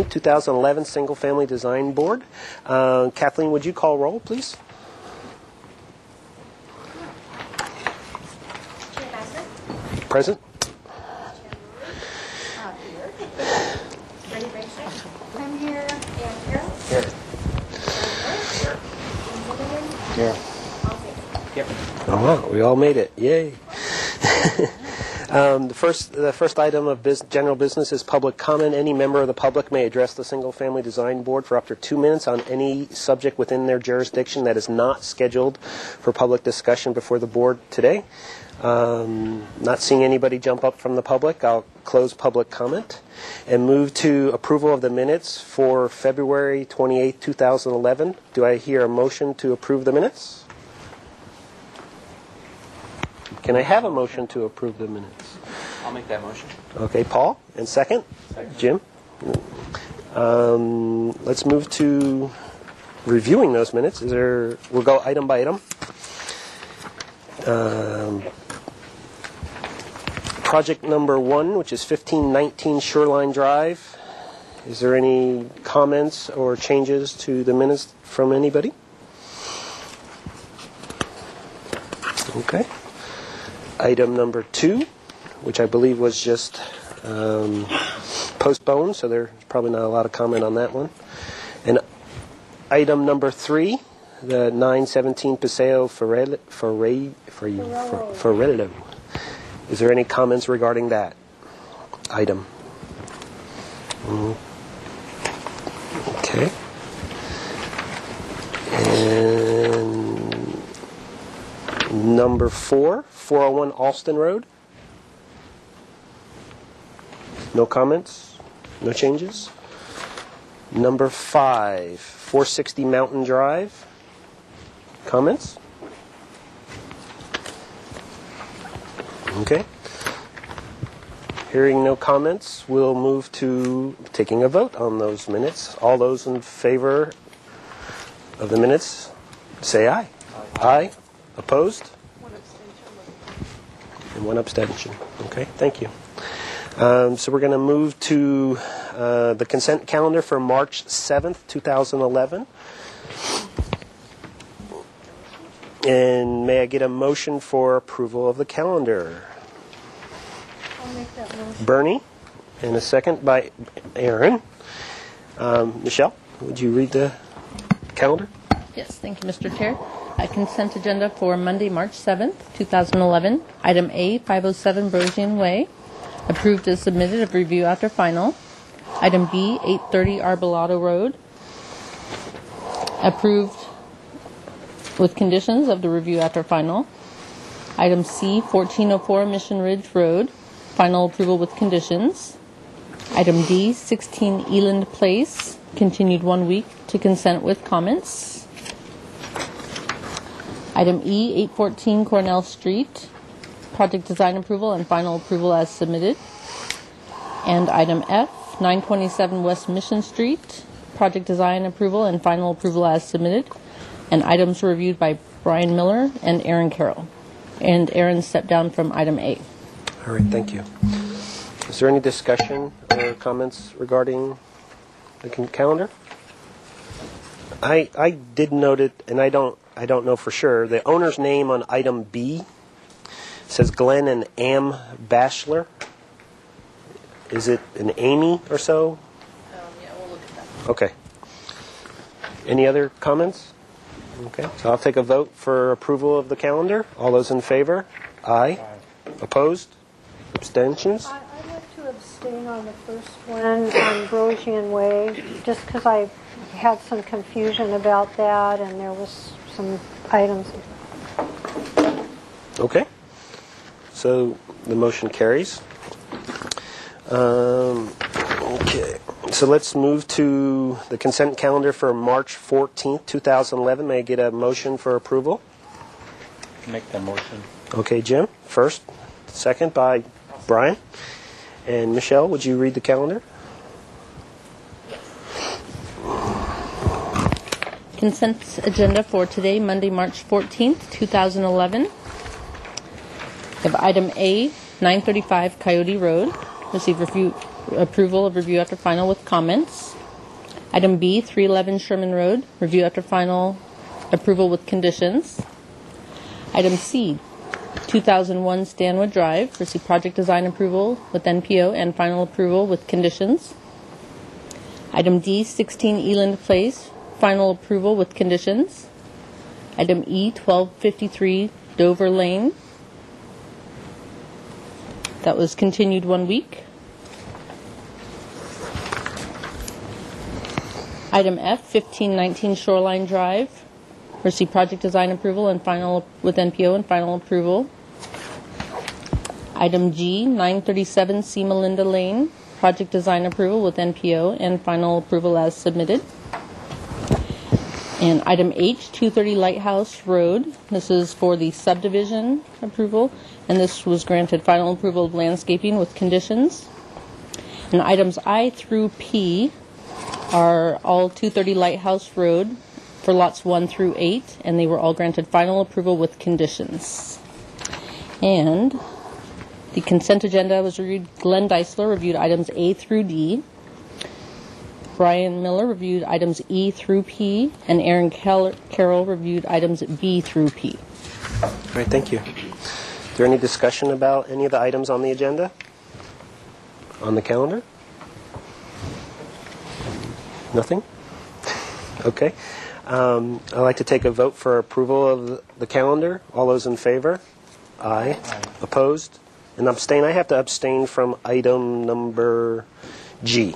2011 Single Family Design Board. Kathleen, would you call roll, please? Present. I'm here. Here. Here. Yep. Oh, wow. We all made it. Yay. The first item of general business is public comment. Any member of the public may address the Single Family Design Board for up to 2 minutes on any subject within their jurisdiction that is not scheduled for public discussion before the board today. Not seeing anybody jump up from the public, I'll close public comment and move to approval of the minutes for February 28, 2011. Do I hear a motion to approve the minutes? Can I have a motion to approve the minutes? I'll make that motion. Okay, Paul. And second? Jim. Let's move to reviewing those minutes. We'll go item by item. Project number 1, which is 1519 Shoreline Drive. Is there any comments or changes to the minutes from anybody? Okay. Item number 2, which I believe was just postponed, so there's probably not a lot of comment on that one. And item number 3, the 917 Paseo Ferrello. Is there any comments regarding that item? Okay. And number 4, 401 Alston Road. No comments? No changes? Number 5, 460 Mountain Drive. Comments? Okay. Hearing no comments, we'll move to taking a vote on those minutes. All those in favor of the minutes, say aye. Aye. Opposed? One abstention. And one abstention. Okay, thank you. So we're going to move to the consent calendar for March 7th, 2011. And may I get a motion for approval of the calendar? I'll make that motion. Bernie, and a second by Aaron. Michelle, would you read the calendar? Yes, thank you, Mr. Chair. A consent agenda for Monday, March 7th, 2011. Item A, 507 Brosian Way. Approved as submitted of review after final. Item B, 830 Arbolado Road. Approved with conditions of the review after final. Item C, 1404 Mission Ridge Road. Final approval with conditions. Item D, 16 Eland Place. Continued 1 week to consent with comments. Item E, 814 Cornell Street. Project design approval and final approval as submitted. And item F, 927 West Mission Street. Project design approval and final approval as submitted. And items reviewed by Brian Miller and Aaron Carroll. And Aaron stepped down from item A. All right, thank you. Is there any discussion or comments regarding the calendar? I did note it, and I don't know for sure. The owner's name on item B says Glenn and Am Bachelor. Is it an Amy or so? Yeah, we'll look at that. Okay. Any other comments? Okay, so I'll take a vote for approval of the calendar. All those in favor? Aye. Opposed? Abstentions? I'd like to abstain on the first one on Brosian Way, just because I had some confusion about that, and there was some items. Okay. So the motion carries. Okay. So let's move to the consent calendar for March 14th, 2011. May I get a motion for approval? Make that motion. Okay, Jim, first. Second by Brian. And Michelle, would you read the calendar? Consent agenda for today, Monday, March 14th, 2011. We have item A, 935 Coyote Road. Receive approval of review after final with comments. Item B, 311 Sherman Road, review after final approval with conditions. Item C, 2001 Stanwood Drive, receive project design approval with NPO and final approval with conditions. Item D, 16 Eland Place, final approval with conditions. Item E, 1253 Dover Lane. That was continued 1 week. Item F, 1519 Shoreline Drive, receive project design approval and final with NPO and final approval. Item G, 937 C. Melinda Lane, project design approval with NPO and final approval as submitted. And item H, 230 Lighthouse Road, this is for the subdivision approval, and this was granted final approval of landscaping with conditions. And items I through P are all 230 Lighthouse Road for lots 1 through 8, and they were all granted final approval with conditions. And the consent agenda was reviewed. Glenn Deisler reviewed items A through D. Brian Miller reviewed items E through P, and Aaron Carroll reviewed items B through P. All right, thank you. Is there any discussion about any of the items on the agenda? On the calendar? Nothing? Okay. I'd like to take a vote for approval of the calendar. All those in favor? Aye. Opposed? And abstain? I have to abstain from item number G.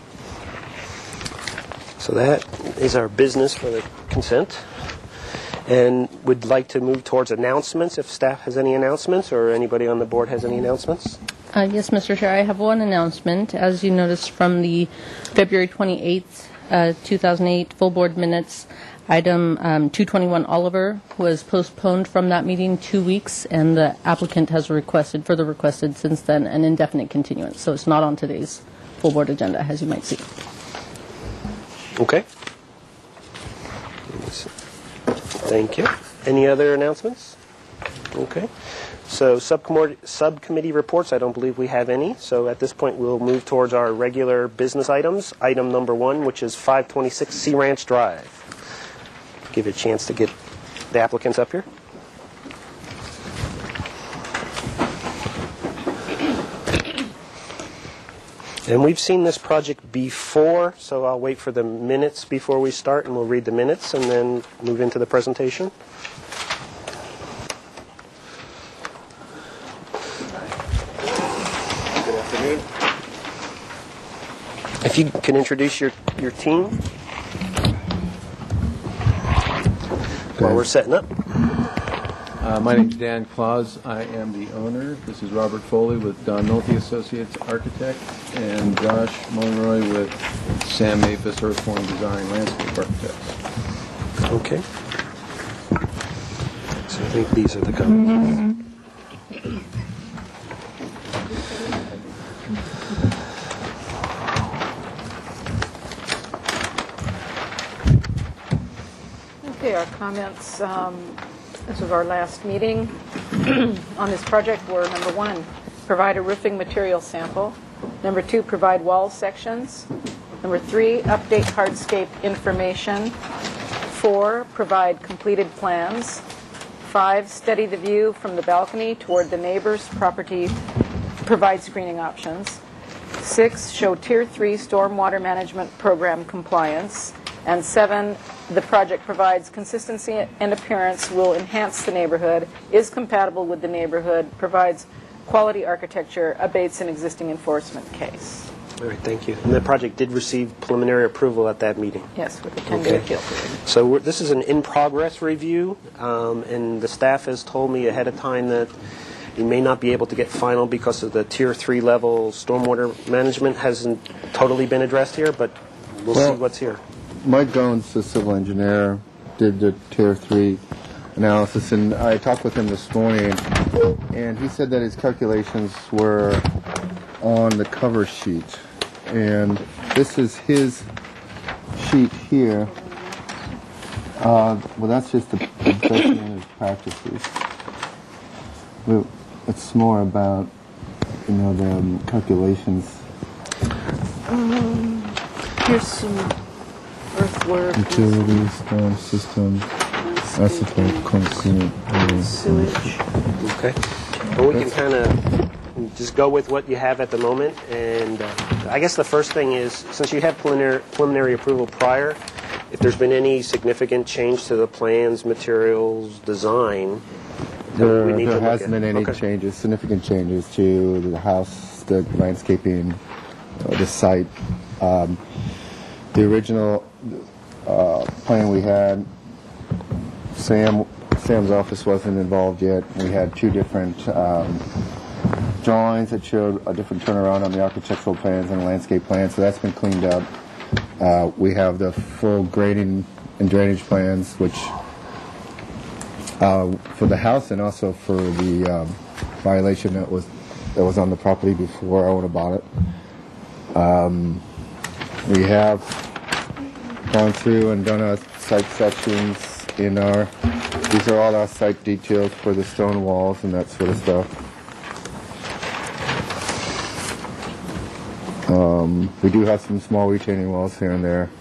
So that is our business for the consent. And would like to move towards announcements, if staff has any announcements or anybody on the board has any announcements. Yes, Mr. Chair, I have one announcement. As you noticed from the February 28th, 2008 full board minutes, item 221 Oliver was postponed from that meeting 2 weeks, and the applicant has further requested since then an indefinite continuance. So it's not on today's full board agenda, as you might see. Okay. Thank you. Any other announcements? Okay. So subcommittee reports, I don't believe we have any. So at this point, we'll move towards our regular business items. Item number 1, which is 526 Sea Ranch Drive. Give it a chance to get the applicants up here. And we've seen this project before, so I'll wait for the minutes before we start, and we'll read the minutes and then move into the presentation. If you can introduce your team while we're setting up. My name is Dan Claus. I am the owner. This is Robert Foley with Don Nolte Associates Architect, and Josh Monroy with Sam Maphis Earthform Design Landscape Architects. Okay. So I think these are the comments. Okay, our comments, this was our last meeting on this project, were number 1, provide a roofing material sample. Number 2, provide wall sections. Number 3, update hardscape information. 4, provide completed plans. 5, study the view from the balcony toward the neighbor's property, provide screening options. 6, show Tier 3 stormwater management program compliance. And 7, the project provides consistency and appearance, will enhance the neighborhood, is compatible with the neighborhood, provides quality architecture, abates an existing enforcement case. All right, thank you. And the project did receive preliminary approval at that meeting. Yes, with the 10-day Okay. appeal period. So this is an in-progress review, and the staff has told me ahead of time that you may not be able to get final because of the Tier 3 level stormwater management hasn't totally been addressed here, but we'll see what's here. Mike Jones, the civil engineer, did the Tier 3 analysis, and I talked with him this morning, and he said that his calculations were on the cover sheet. And this is his sheet here. Well, that's just the best managed practices. It's more about, the calculations. Here's some Earthwork, Utilities, storm system, asphalt, concrete, sewage. Okay. Well, we can kind of just go with what you have at the moment. And I guess the first thing is, since you have preliminary approval prior, if there's been any significant change to the plans, materials, design, that we need to There look hasn't at. been any Okay. changes, significant changes to the house, the landscaping, the site. The original plan we had, Sam's office wasn't involved yet. We had two different drawings that showed a different turnaround on the architectural plans and the landscape plan, so that's been cleaned up. We have the full grading and drainage plans, which for the house and also for the violation that was on the property before Owen bought it. We have gone through and done our site sections in our. These are all our site details for the stone walls and that sort of stuff. We do have some small retaining walls here and there.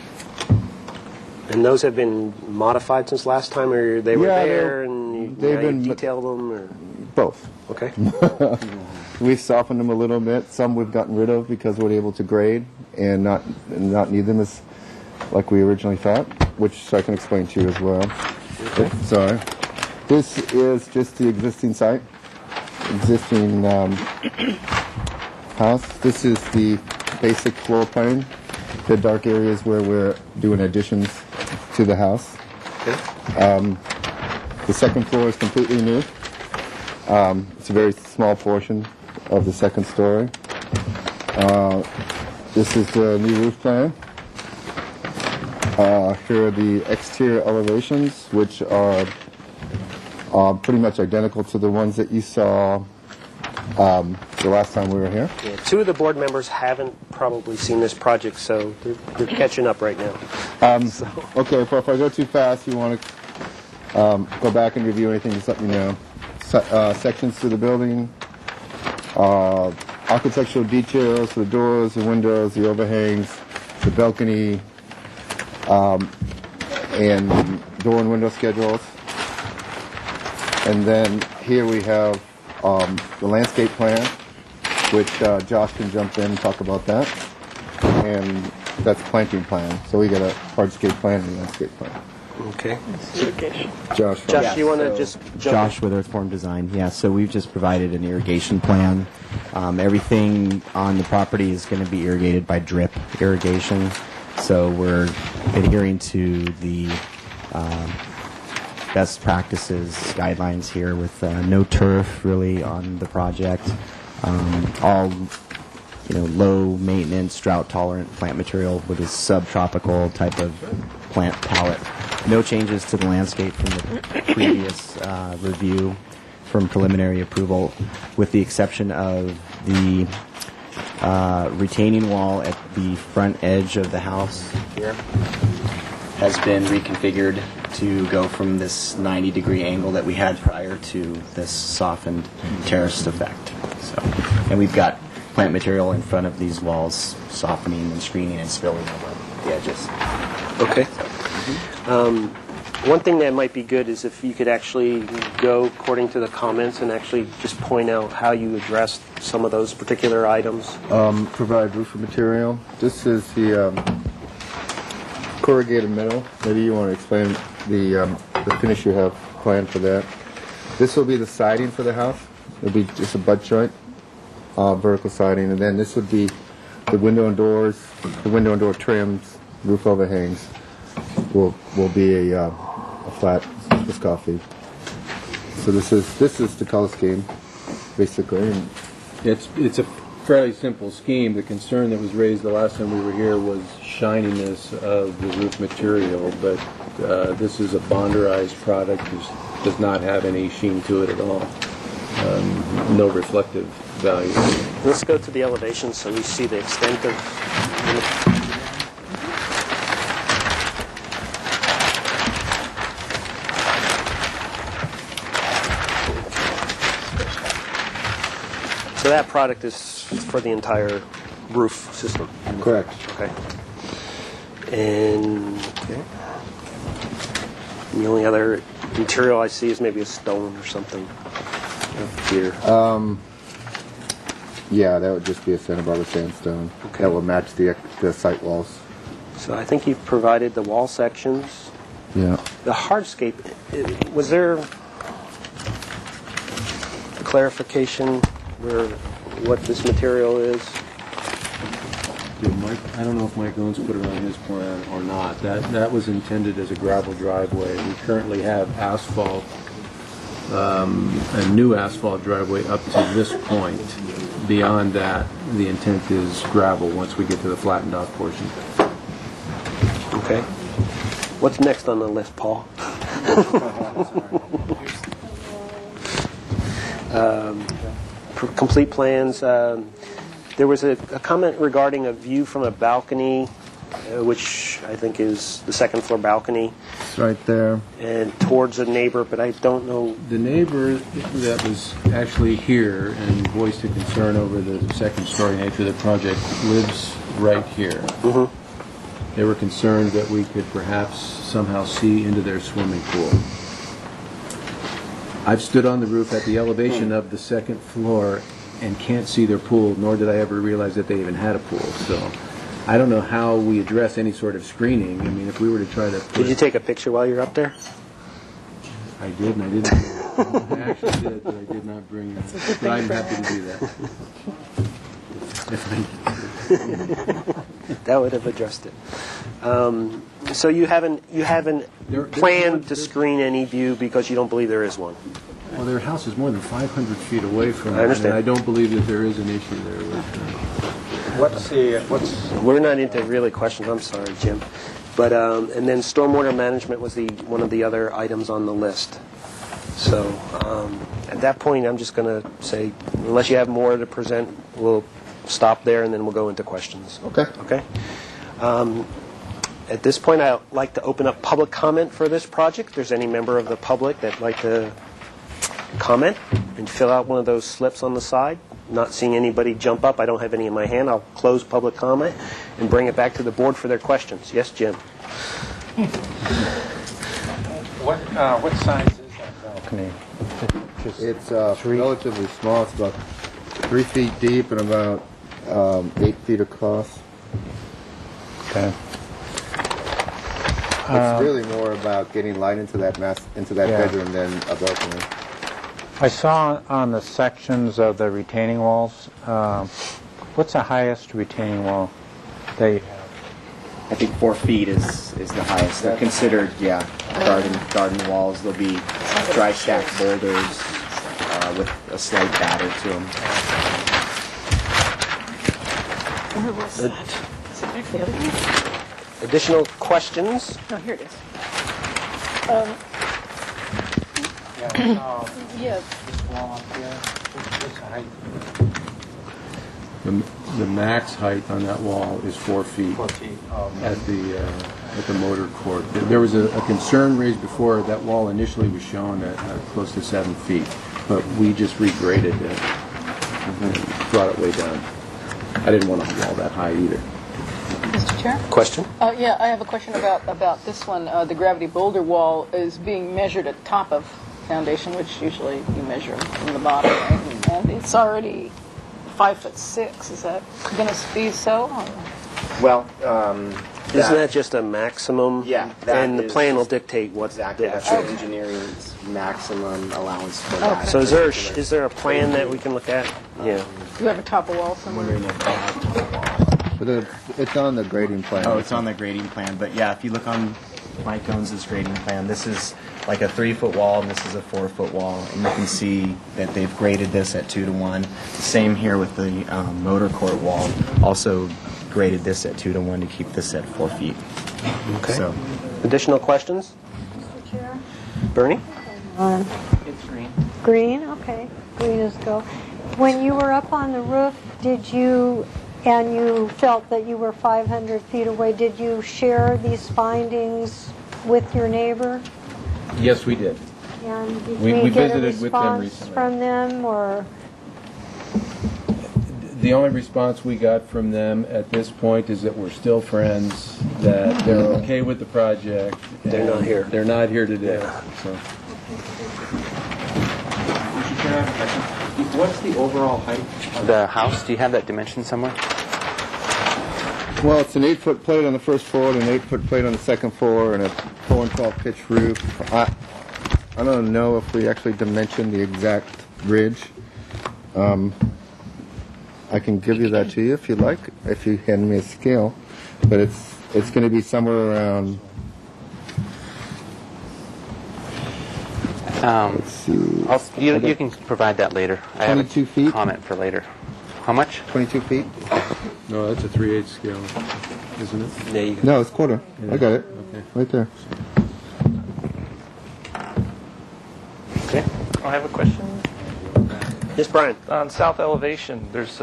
And those have been modified since last time, or they were Yeah, there and they've you been- detailed them? Or? Both. Okay. We've softened them a little bit. Some we've gotten rid of because we're able to grade and not need them as like we originally thought, which I can explain to you as well. Okay. Sorry. This is just the existing site, existing house. This is the basic floor plan. The dark areas where we're doing additions to the house. Okay. The second floor is completely new. It's a very small portion of the second story. This is the new roof plan. Here are the exterior elevations, which are pretty much identical to the ones that you saw the last time we were here. Yeah, two of the board members haven't probably seen this project, so they're catching up right now. Okay, if I go too fast, you want to go back and review anything, just let me know. Sections to the building, architectural details, the doors, the windows, the overhangs, the balcony, and door and window schedules. And then here we have the landscape plan, which Josh can jump in and talk about that. And that's planting plan. So we got a hardscape plan and a landscape plan. Okay. Josh. Josh, do you want to just jump Josh with Earthform Design. Yeah, so we've just provided an irrigation plan. Everything on the property is going to be irrigated by drip irrigation. So we're adhering to the best practices guidelines here with no turf really on the project. All low maintenance, drought tolerant plant material with a subtropical type of plant palette. No changes to the landscape from the previous review from preliminary approval, with the exception of the retaining wall at the front edge of the house here has been reconfigured to go from this 90-degree angle that we had prior to this softened terraced effect. So, and we've got plant material in front of these walls softening and screening and spilling over the edges. Okay. One thing that might be good is if you could actually go according to the comments and actually just point out how you addressed some of those particular items. Provide roofing material. This is the corrugated metal. Maybe you want to explain the finish you have planned for that. This will be the siding for the house. It'll be just a butt joint, vertical siding, and then this would be the window and doors, the window and door trims, roof overhangs. Will be a flat viscosity. So this is the color scheme, basically. And It's a fairly simple scheme. The concern that was raised the last time we were here was shininess of the roof material, but this is a bonderized product. It does not have any sheen to it at all. No reflective value. Let's go to the elevation so we see the extent of. So that product is for the entire roof system. correct. Okay. And the only other material I see is maybe a stone or something up here. Yeah, that would just be a Santa Barbara sandstone. Okay. That will match the site walls. So I think you've provided the wall sections. Yeah. The hardscape, was there clarification what this material is? Yeah, Mike, I don't know if Mike Owens put it on his plan or not. That was intended as a gravel driveway. We currently have asphalt, a new asphalt driveway up to this point. Beyond that, the intent is gravel once we get to the flattened out portion. Okay. What's next on the list, Paul? Complete plans. There was a comment regarding a view from a balcony, which I think is the second floor balcony, It's right there. and towards a neighbor, but I don't know. The neighbor that was actually here and voiced a concern over the second story nature of the project lives right here. Mhm. They were concerned that we could perhaps somehow see into their swimming pool. I've stood on the roof at the elevation of the second floor and can't see their pool, nor did I ever realize that they even had a pool. So I don't know how we address any sort of screening. I mean, if we were to try to... Did you take a picture while you're up there? I did, and I didn't. I actually did, but I did not bring that. But I'm happy to do that. That would have addressed it. So you haven't planned to screen any view because you don't believe there is one. Well, their house is more than 500 feet away from it. I understand. And I don't believe that there is an issue there with... We're not into really questions. I'm sorry, Jim. But and then stormwater management was one of the other items on the list. So at that point, I'm just going to say, unless you have more to present, we'll stop there and then we'll go into questions. Okay. Okay. At this point, I'd like to open up public comment for this project. If there's any member of the public that'd like to comment and fill out one of those slips on the side. Not seeing anybody jump up. I don't have any in my hand. I'll close public comment and bring it back to the board for their questions. Yes, Jim? What size is that balcony? It's relatively small. It's about 3 feet deep and about 8 feet across. Okay. It's really more about getting light into that bedroom than a balcony. I saw on the sections of the retaining walls, what's the highest retaining wall that you have? I think 4 feet is the highest. They're considered, garden walls. There'll be dry stacked boulders with a slight batter to them. Where was that? Is it back the other way? Additional questions? No, here it is. Yeah. The max height on that wall is 4 feet. 4 feet. At the motor court. There was a concern raised before. That wall initially was shown at close to 7 feet, but we just regraded it and brought it way down. I didn't want a wall that high either. Mr. Chair? Question? Yeah, I have a question about this one. The gravity boulder wall is being measured at top of foundation, which usually you measure from the bottom, right? And it's already 5'6". Is that going to be so? Well, Isn't that just a maximum? Yeah, that and the is plan will dictate what exactly. the That's actual. the engineering's maximum allowance for that. So is there a plan that we can look at? Yeah. Do you have a top of wall somewhere? Wondering if they have top wall. But it's on the grading plan. Oh, it's on the grading plan. But yeah, if you look on Mike Owens' grading plan, this is like a 3-foot wall and this is a 4-foot wall. And you can see that they've graded this at 2 to 1. Same here with the motor court wall. Also graded this at 2 to 1 to keep this at 4 feet. Okay. So Additional questions? Mr. Chair? Bernie? It's green. Green, okay. Green is go. When you were up on the roof, and you felt that you were 500 feet away, did you share these findings with your neighbor? Yes, we did. And did We we get a visited with them response recently. from them, or? The only response we got from them at this point is that we're still friends, that they're okay with the project. They're not here. They're not here today. So. Mr. Chair, I have a question. What's the overall height of the house? Do you have that dimension somewhere? Well, it's an 8-foot plate on the first floor and an 8-foot plate on the second floor and a 4 and 12 pitch roof. I don't know if we actually dimensioned the exact ridge. I can give you that to you if you'd like, if you hand me a scale. But it's going to be somewhere around. Let's see. You can provide that later. I have 22 a feet? comment for later. How much? 22 feet? No, that's a 3/8 scale, isn't it? Yeah, you No, it's quarter. Yeah. I got it. Okay. Right there. Okay. I have a question. Yes, Brian. On south elevation, there's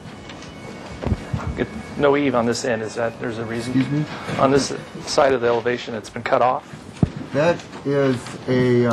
no eave on this end. Is that there's a reason? Excuse me? On this side of the elevation, it's been cut off. That is a,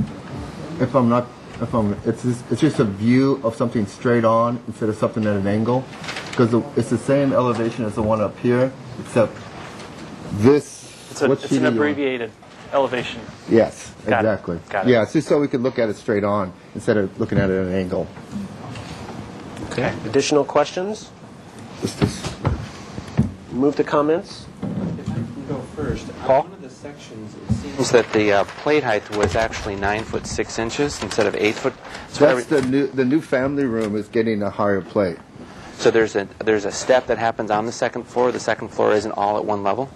it's just a view of something straight on instead of something at an angle. Because it's the same elevation as the one up here, except this. It's what an sheet are you on? abbreviated elevation. Yes, Got it. exactly. Got it. Yeah, it's just so we could look at it straight on instead of looking at it at an angle. Okay. Additional questions? It's just, Move to comments. If I can go first. Paul? One of the sections, it seems that the plate height was actually 9 foot 6 inches instead of 8 foot. that's the new family room is getting a higher plate. So there's a step that happens on the second floor. The second floor isn't all at one level.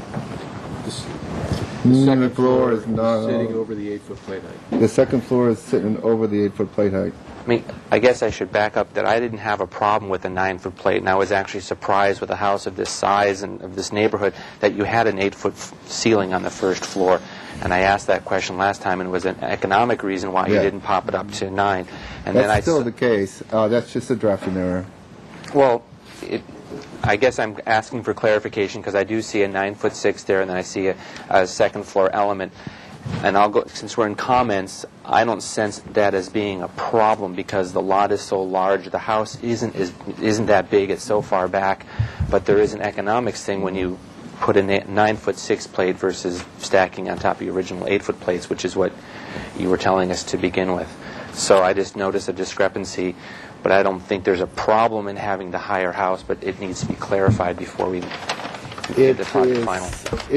The second floor is not sitting all- over the 8-foot plate height. The second floor is sitting over the 8-foot plate height. I mean, I guess I should back up that I didn't have a problem with a 9-foot plate, and I was actually surprised with a house of this size and of this neighborhood that you had an 8-foot ceiling on the first floor. And I asked that question last time, and it was an economic reason why you Yeah. didn't pop it up to 9. And That's still the case. That's just a drafting error. Well, I guess I'm asking for clarification because I do see a 9 foot 6 there, and then I see a second floor element. And I'll go, since we're in comments, I don't sense that as being a problem because the lot is so large. The house isn't that big. It's so far back, but there is an economics thing when you put a 9 foot 6 plate versus stacking on top of your original 8 foot plates, which is what you were telling us to begin with. So I just noticed a discrepancy. But I don't think there's a problem in having the higher house, but it needs to be clarified before we get the project final.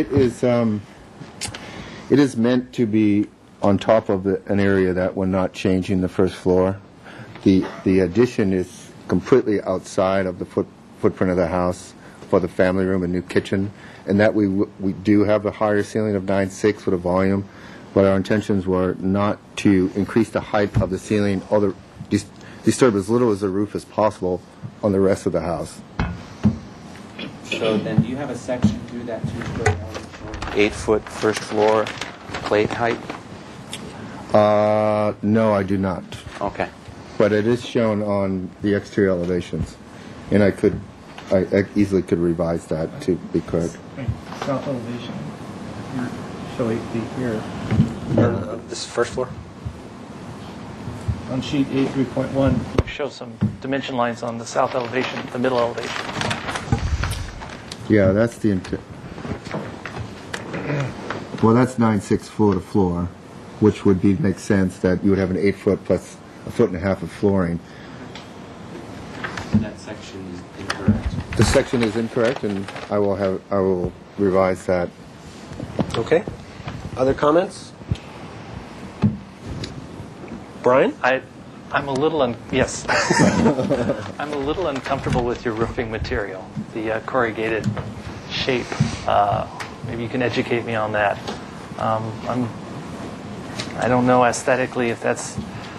It is meant to be on top of an area that we're not changing the first floor. The addition is completely outside of the footprint of the house for the family room and new kitchen, and that we do have a higher ceiling of 9.6 with a volume, but our intentions were not to increase the height of the ceiling or disturb as little as the roof as possible on the rest of the house. So then do you have a section through that 2-story element showing 8 foot first floor plate height? No, I do not. Okay. But it is shown on the exterior elevations, and I easily could revise that to be correct. South elevation. Show 8 feet here. This first floor? On sheet A3.1, show some dimension lines on the south elevation, the middle elevation. Yeah, that's the intent. Well, that's 9.6 floor to floor, which would make sense that you would have an 8 foot plus a foot and a half of flooring. That section is incorrect. The section is incorrect, and I will revise that. Okay. Other comments? Brian? I'm a little I'm a little uncomfortable with your roofing material, the corrugated shape. Maybe you can educate me on that. I don't know aesthetically if that's.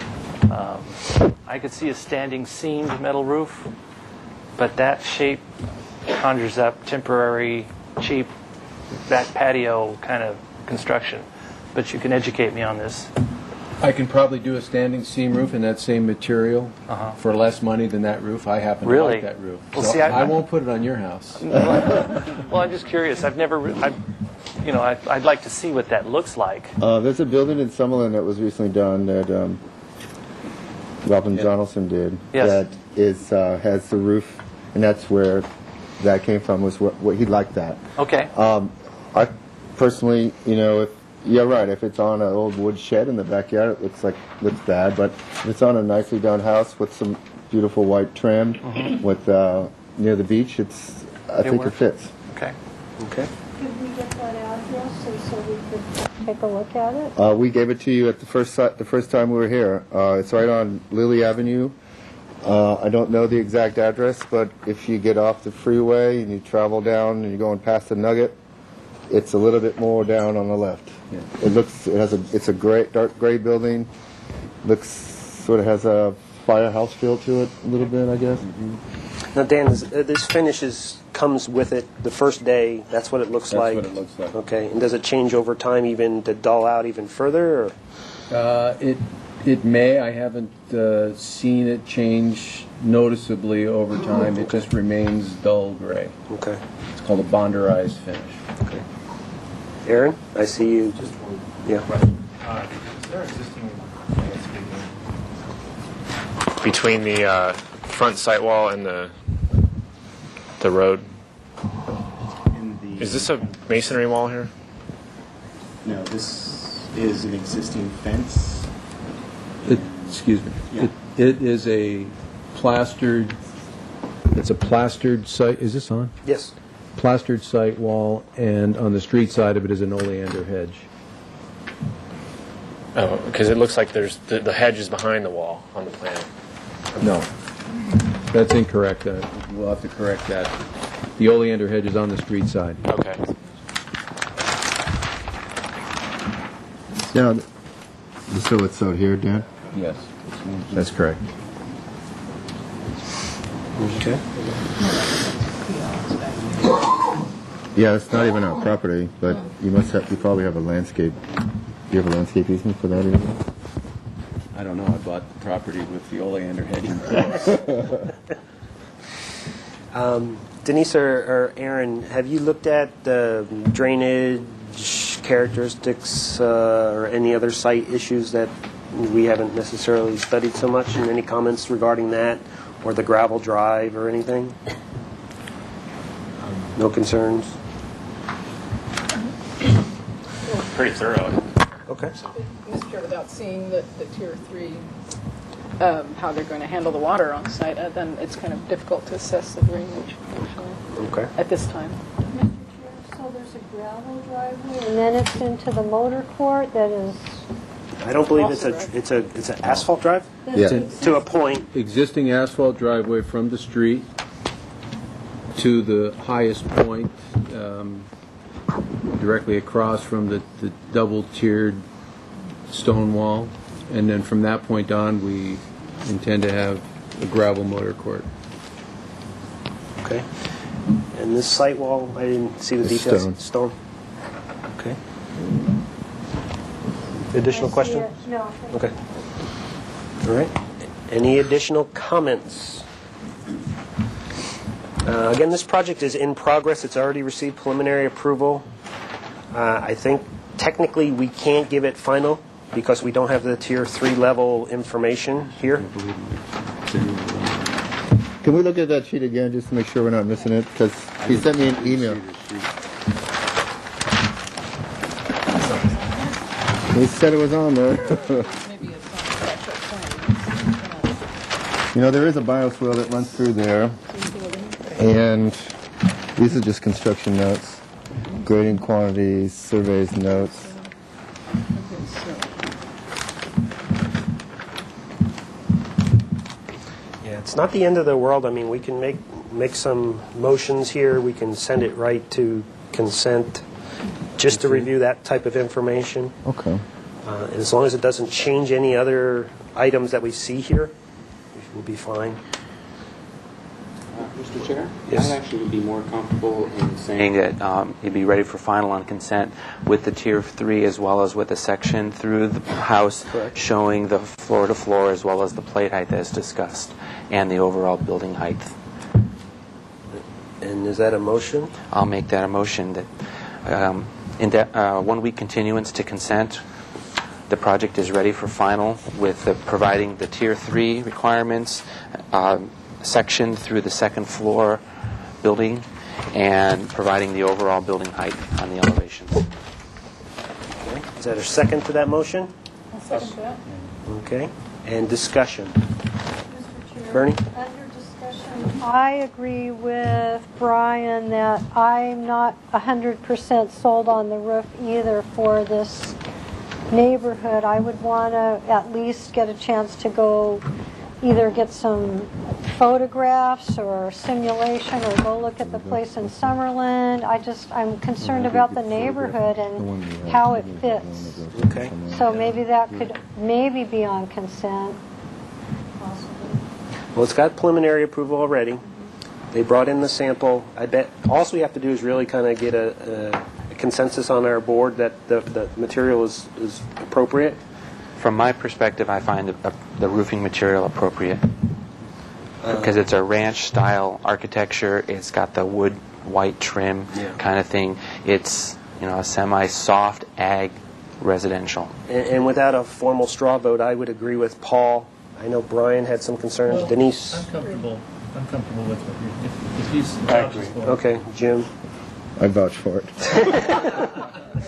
I could see a standing seamed metal roof, but that shape conjures up temporary, cheap back patio kind of construction. But you can educate me on this. I can probably do a standing seam roof in that same material for less money than that roof. I happen to Really? like that roof. Well, So see, I won't put it on your house. Well, I'm just curious. I'd like to see what that looks like. There's a building in Summerlin that was recently done that Robin Donaldson did. Yes. That is has the roof, and that's where that came from. Was what he liked that. Okay. I personally, if you're right, if it's on an old wood shed in the backyard, it looks bad. But if it's on a nicely done house with some beautiful white trim, with near the beach, I think it works. fits. Okay. Okay. Could we get that address and so we could take a look at it? We gave it to you at the first time we were here. It's right on Lily Avenue. I don't know the exact address, but if you get off the freeway and you travel down and you're going past the Nugget, it's a little bit more down on the left. Yeah. It's a dark gray building. Sort of has a firehouse feel to it a little bit, I guess. Now, Dan, this finish comes with it the first day. That's what it looks like. That's what it looks like. Okay, and does it change over time, even to dull out even further? Or? It may. I haven't seen it change noticeably over time. It just remains dull gray. Okay. It's called a bonderized finish. Okay. Aaron, I see you. Just one. Yeah. Is there existing landscaping between the front site wall and the road? Is this a masonry wall here? No, this is an existing fence. Excuse me. Yeah. It is a plastered. It's a plastered site. Is this on? Yes. Plastered site wall, and on the street side of it is an oleander hedge. Oh, because it looks like there's the hedge is behind the wall on the plan. No, that's incorrect. We'll have to correct that. The oleander hedge is on the street side. Okay. Yeah. So it's out here, Dan? Yes, that's correct. Okay. Yeah, it's not even our property, but you probably have a landscape. Do you have a landscape easement for that? Anymore? I don't know. I bought the property with the oleander hedge in place. Denise or Aaron, have you looked at the drainage characteristics or any other site issues that we haven't necessarily studied so much? And any comments regarding that, or the gravel drive or anything? No concerns? Pretty thorough. Okay. Mr. Chair, without seeing the Tier 3, how they're going to handle the water on site, then it's kind of difficult to assess the drainage Okay. at this time. So there's a gravel driveway and then it's into the motor court that is... I don't believe Also it's an asphalt drive? Yeah. To a point. Existing asphalt driveway from the street to the highest point, directly across from the double-tiered stone wall. And then from that point on, we intend to have a gravel motor court. Okay. And this site wall, I didn't see the details. Stone. Okay. Additional question? No. Okay. All right. Any additional comments? Again, this project is in progress. It's already received preliminary approval. I think technically we can't give it final because we don't have the Tier 3 level information here. Can we look at that sheet again just to make sure we're not missing it? Because he sent me an email. He said it was on there. Maybe it's not a special plan. There is a bioswale that runs through there. And these are just construction notes. Grading quantities, surveys, notes. Yeah, it's not the end of the world. I mean, we can make some motions here. We can send it right to consent just to review that type of information. Okay. And as long as it doesn't change any other items that we see here, we'll be fine. Mr. Chair? Yes. I actually would be more comfortable in saying that you'd be ready for final on consent with the Tier 3 as well as with a section through the house showing the floor-to-floor as well as the plate height as discussed and the overall building height. And is that a motion? I'll make that a motion that 1 week continuance to consent the project is ready for final with providing the Tier 3 requirements, section through the second floor building, and providing the overall building height on the elevations. Okay. Is that a second to that motion? I'll second that. Okay. And discussion. Bernie? Under discussion, I agree with Brian that I'm not 100% sold on the roof either for this neighborhood. I would want to at least get a chance to go either get some photographs or simulation or go look at the place in Summerlin. I'm concerned about the neighborhood and how it fits. Okay. So maybe that could maybe be on consent. Well, it's got preliminary approval already. They brought in the sample. I bet all we have to do is really kind of get a consensus on our board that the material is appropriate. From my perspective, I find the roofing material appropriate because it's a ranch-style architecture. It's got the wood white trim kind of thing. It's a semi-soft ag residential. And without a formal straw vote, I would agree with Paul. I know Brian had some concerns. Well, Denise? I'm comfortable with what if he's vouches for it. Okay, Jim? I vouch for it.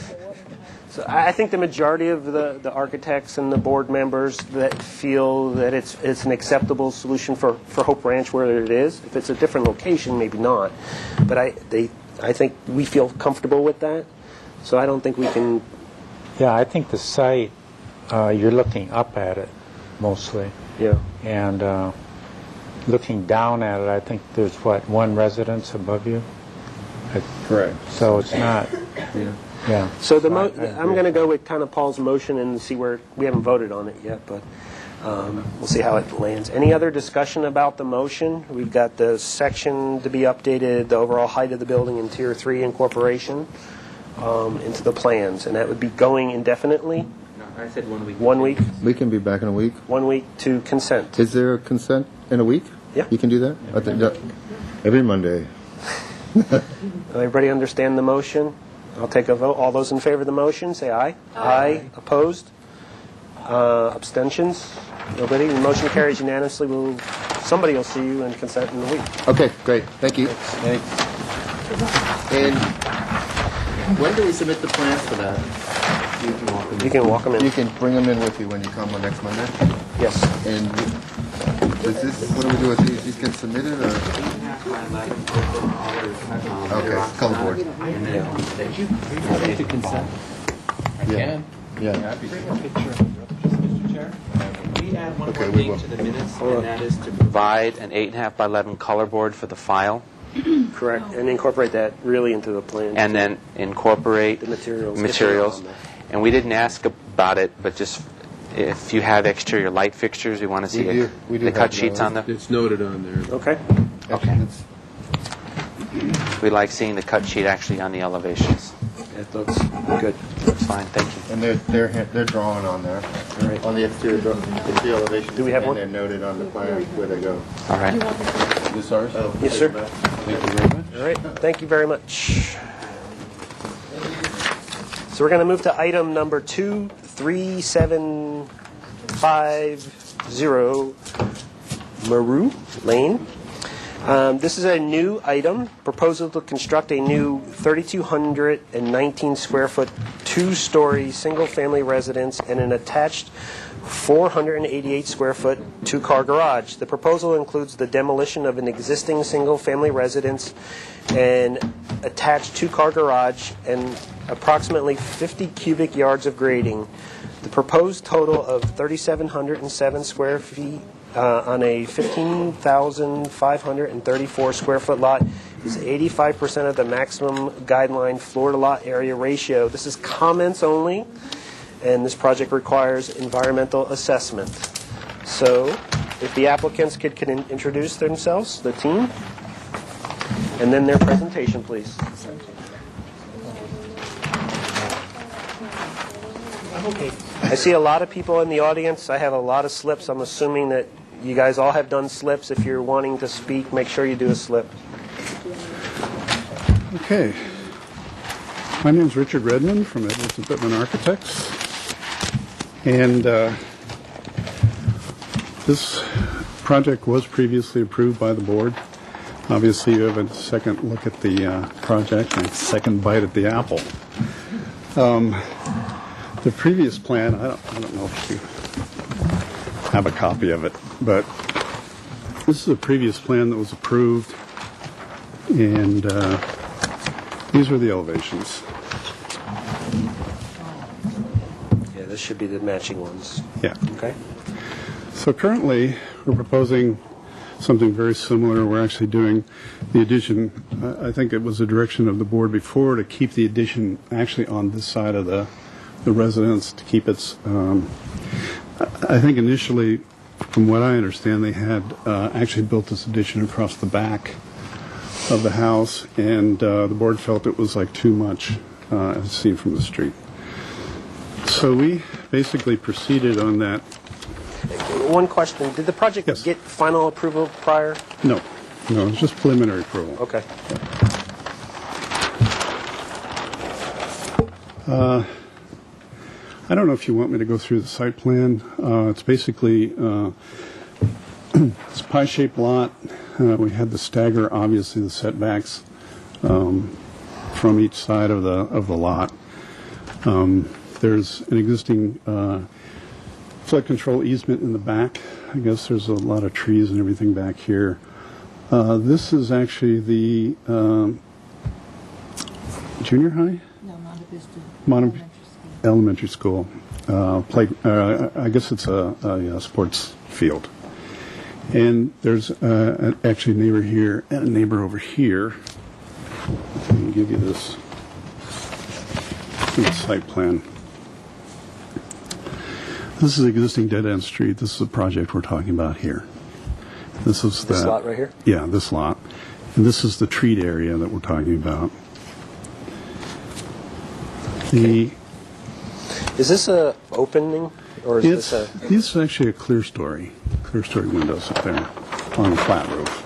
So I think the majority of the architects and the board members that feel that it's an acceptable solution for Hope Ranch where it is. If it's a different location, maybe not. But I think we feel comfortable with that. So I don't think we can. Yeah, I think the site, you're looking up at it mostly. Yeah. And looking down at it, I think there's, one residence above you? Correct. So it's not... Yeah. So I'm going to go with kind of Paul's motion and see where we haven't voted on it yet, but we'll see how it lands. Any other discussion about the motion? We've got the section to be updated, the overall height of the building in Tier 3 incorporation into the plans, and that would be going indefinitely. No, I said 1 week. 1 week. We can be back in a week. 1 week to consent. Is there a consent in a week? Yeah. You can do that? I think that every Monday. Everybody understand the motion? I'll take a vote. All those in favor of the motion, say aye. Aye. Opposed? Abstentions? Nobody? The motion carries unanimously. Somebody will see you in consent in a week. Okay, great. Thank you. Thanks. And when do we submit the plans for that? You can walk them in. You can bring them in with you when you come on next Monday? Yes. And what do we do with these? These get submitted or? Okay, color board. To consent. I can. Yeah. Happy to. Mr. Chair, we add one Okay, more we thing will. to the minutes, and that is to provide an 8.5 by 11 color board for the file, Correct. And incorporate that really into the plan. and then incorporate The materials. materials. If they're on And we didn't ask about it, but just if you have exterior light fixtures, we want to see We do the cut have sheets those. on them. It's noted on there. Okay. Okay. We like seeing the cut sheet actually on the elevations. That looks good. That's fine, thank you. And they're drawn on there. Right. On the exterior elevation. Do we have and one? they're noted on the plan where they go. All right. This ours? Yes, sir. Thank you very much. All right. Thank you very much. So we're going to move to item number 23750 Maru Lane. This is a new item, proposal to construct a new 3,219 square foot, two-story single-family residence and an attached 488 square foot, two-car garage. The proposal includes the demolition of an existing single-family residence and attached two-car garage and approximately 50 cubic yards of grading. The proposed total of 3,707 square feet on a 15,534 square foot lot is 85% of the maximum guideline floor to lot area ratio. This is comments only, and this project requires environmental assessment. So if the applicants could introduce themselves, the team, and then their presentation, please. I see a lot of people in the audience. I have a lot of slips. I'm assuming that you guys all have done slips. If you're wanting to speak, make sure you do a slip. Okay. My name is Richard Redmond from Edwards and Pittman Architects. And this project was previously approved by the board. Obviously, you have a second look at the project and a second bite at the apple. The previous plan, I don't know if you have a copy of it, but this is a previous plan that was approved, and these are the elevations. Yeah, this should be the matching ones. Yeah. Okay. So currently, we're proposing something very similar. We're actually doing the addition, I think it was the direction of the board before, to keep the addition actually on this side of the residence, to keep its, I think initially, from what I understand, they had actually built this addition across the back of the house, and the board felt it was like too much as seen from the street. So we basically proceeded on that. One question. Did the project get final approval prior? No, it's just preliminary approval. Okay. I don't know if you want me to go through the site plan. It's basically it's a pie-shaped lot. We had the stagger, obviously, the setbacks from each side of the lot. There's an existing flood control easement in the back. I guess there's a lot of trees and everything back here. This is actually the junior high? No, Monte Vista. Monte Elementary School. I guess it's a sports field. And there's actually a neighbor here and a neighbor over here. Let me give you this site plan. This is existing dead-end street. This is the project we're talking about here. This is this lot right here? Yeah, this lot. And this is the treat area that we're talking about. Is this a opening, or is this a? This is actually a clear story windows up there on a flat roof.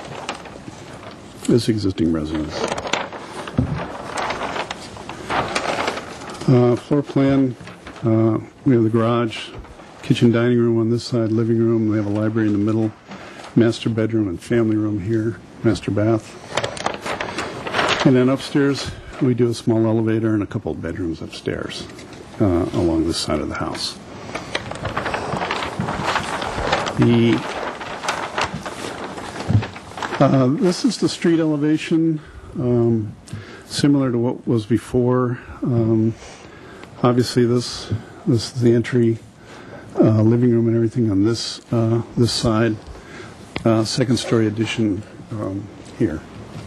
This existing residence. Floor plan. We have the garage, kitchen, dining room on this side, living room. We have a library in the middle, master bedroom and family room here, master bath. And then upstairs, we do a small elevator and a couple of bedrooms upstairs along this side of the house. This is the street elevation, similar to what was before. Obviously, this is the entry, living room and everything on this side. Second story addition here.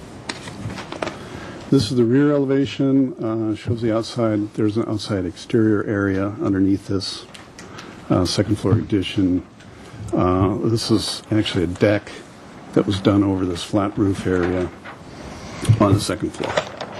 This is the rear elevation. Shows the outside. There's an outside exterior area underneath this second floor addition. This is actually a deck that was done over this flat roof area on the second floor.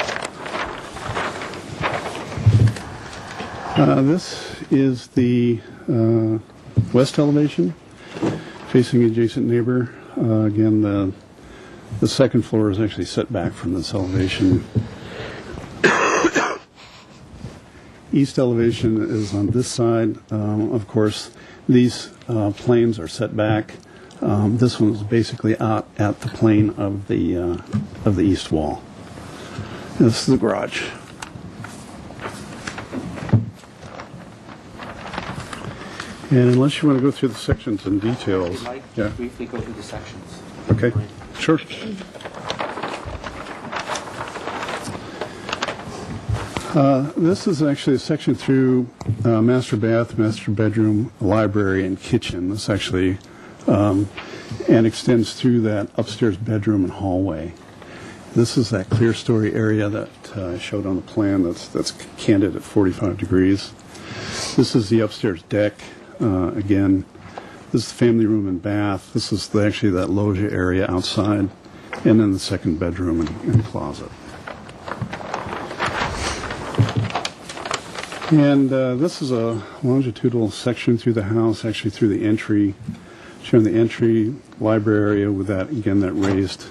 This is the west elevation, facing adjacent neighbor. Again, the second floor is actually set back from this elevation. East elevation is on this side. Of course, these planes are set back. This one is basically out at the plane of the east wall. This is the garage. And unless you want to go through the sections and details. I'd like to briefly go through the sections. Okay, sure. This is actually a section through master bath, master bedroom, library, and kitchen. This actually and extends through that upstairs bedroom and hallway. This is that clear story area that I showed on the plan that's canted at 45 degrees. This is the upstairs deck. Again, this is the family room and bath. This is actually that loggia area outside, and then the second bedroom and closet. And this is a longitudinal section through the house, actually through the entry, showing the entry library area with that, again, that raised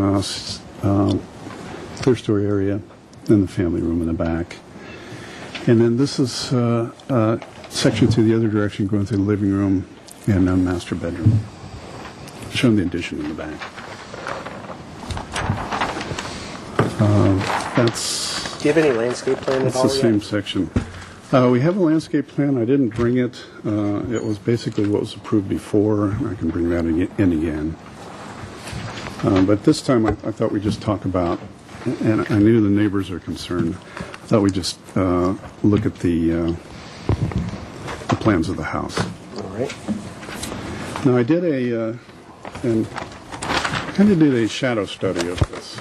clear story area, then the family room in the back. And then this is section to the other direction going through the living room and master bedroom. Showing the addition in the back. That's. Do you have any landscape plan at That's all the yet? same section. We have a landscape plan. I didn't bring it. It was basically what was approved before. I can bring that in again. But this time I thought we'd just talk about, and I knew the neighbors are concerned, I thought we'd just look at the plans of the house. All right. Now I did and kind of did a shadow study of this.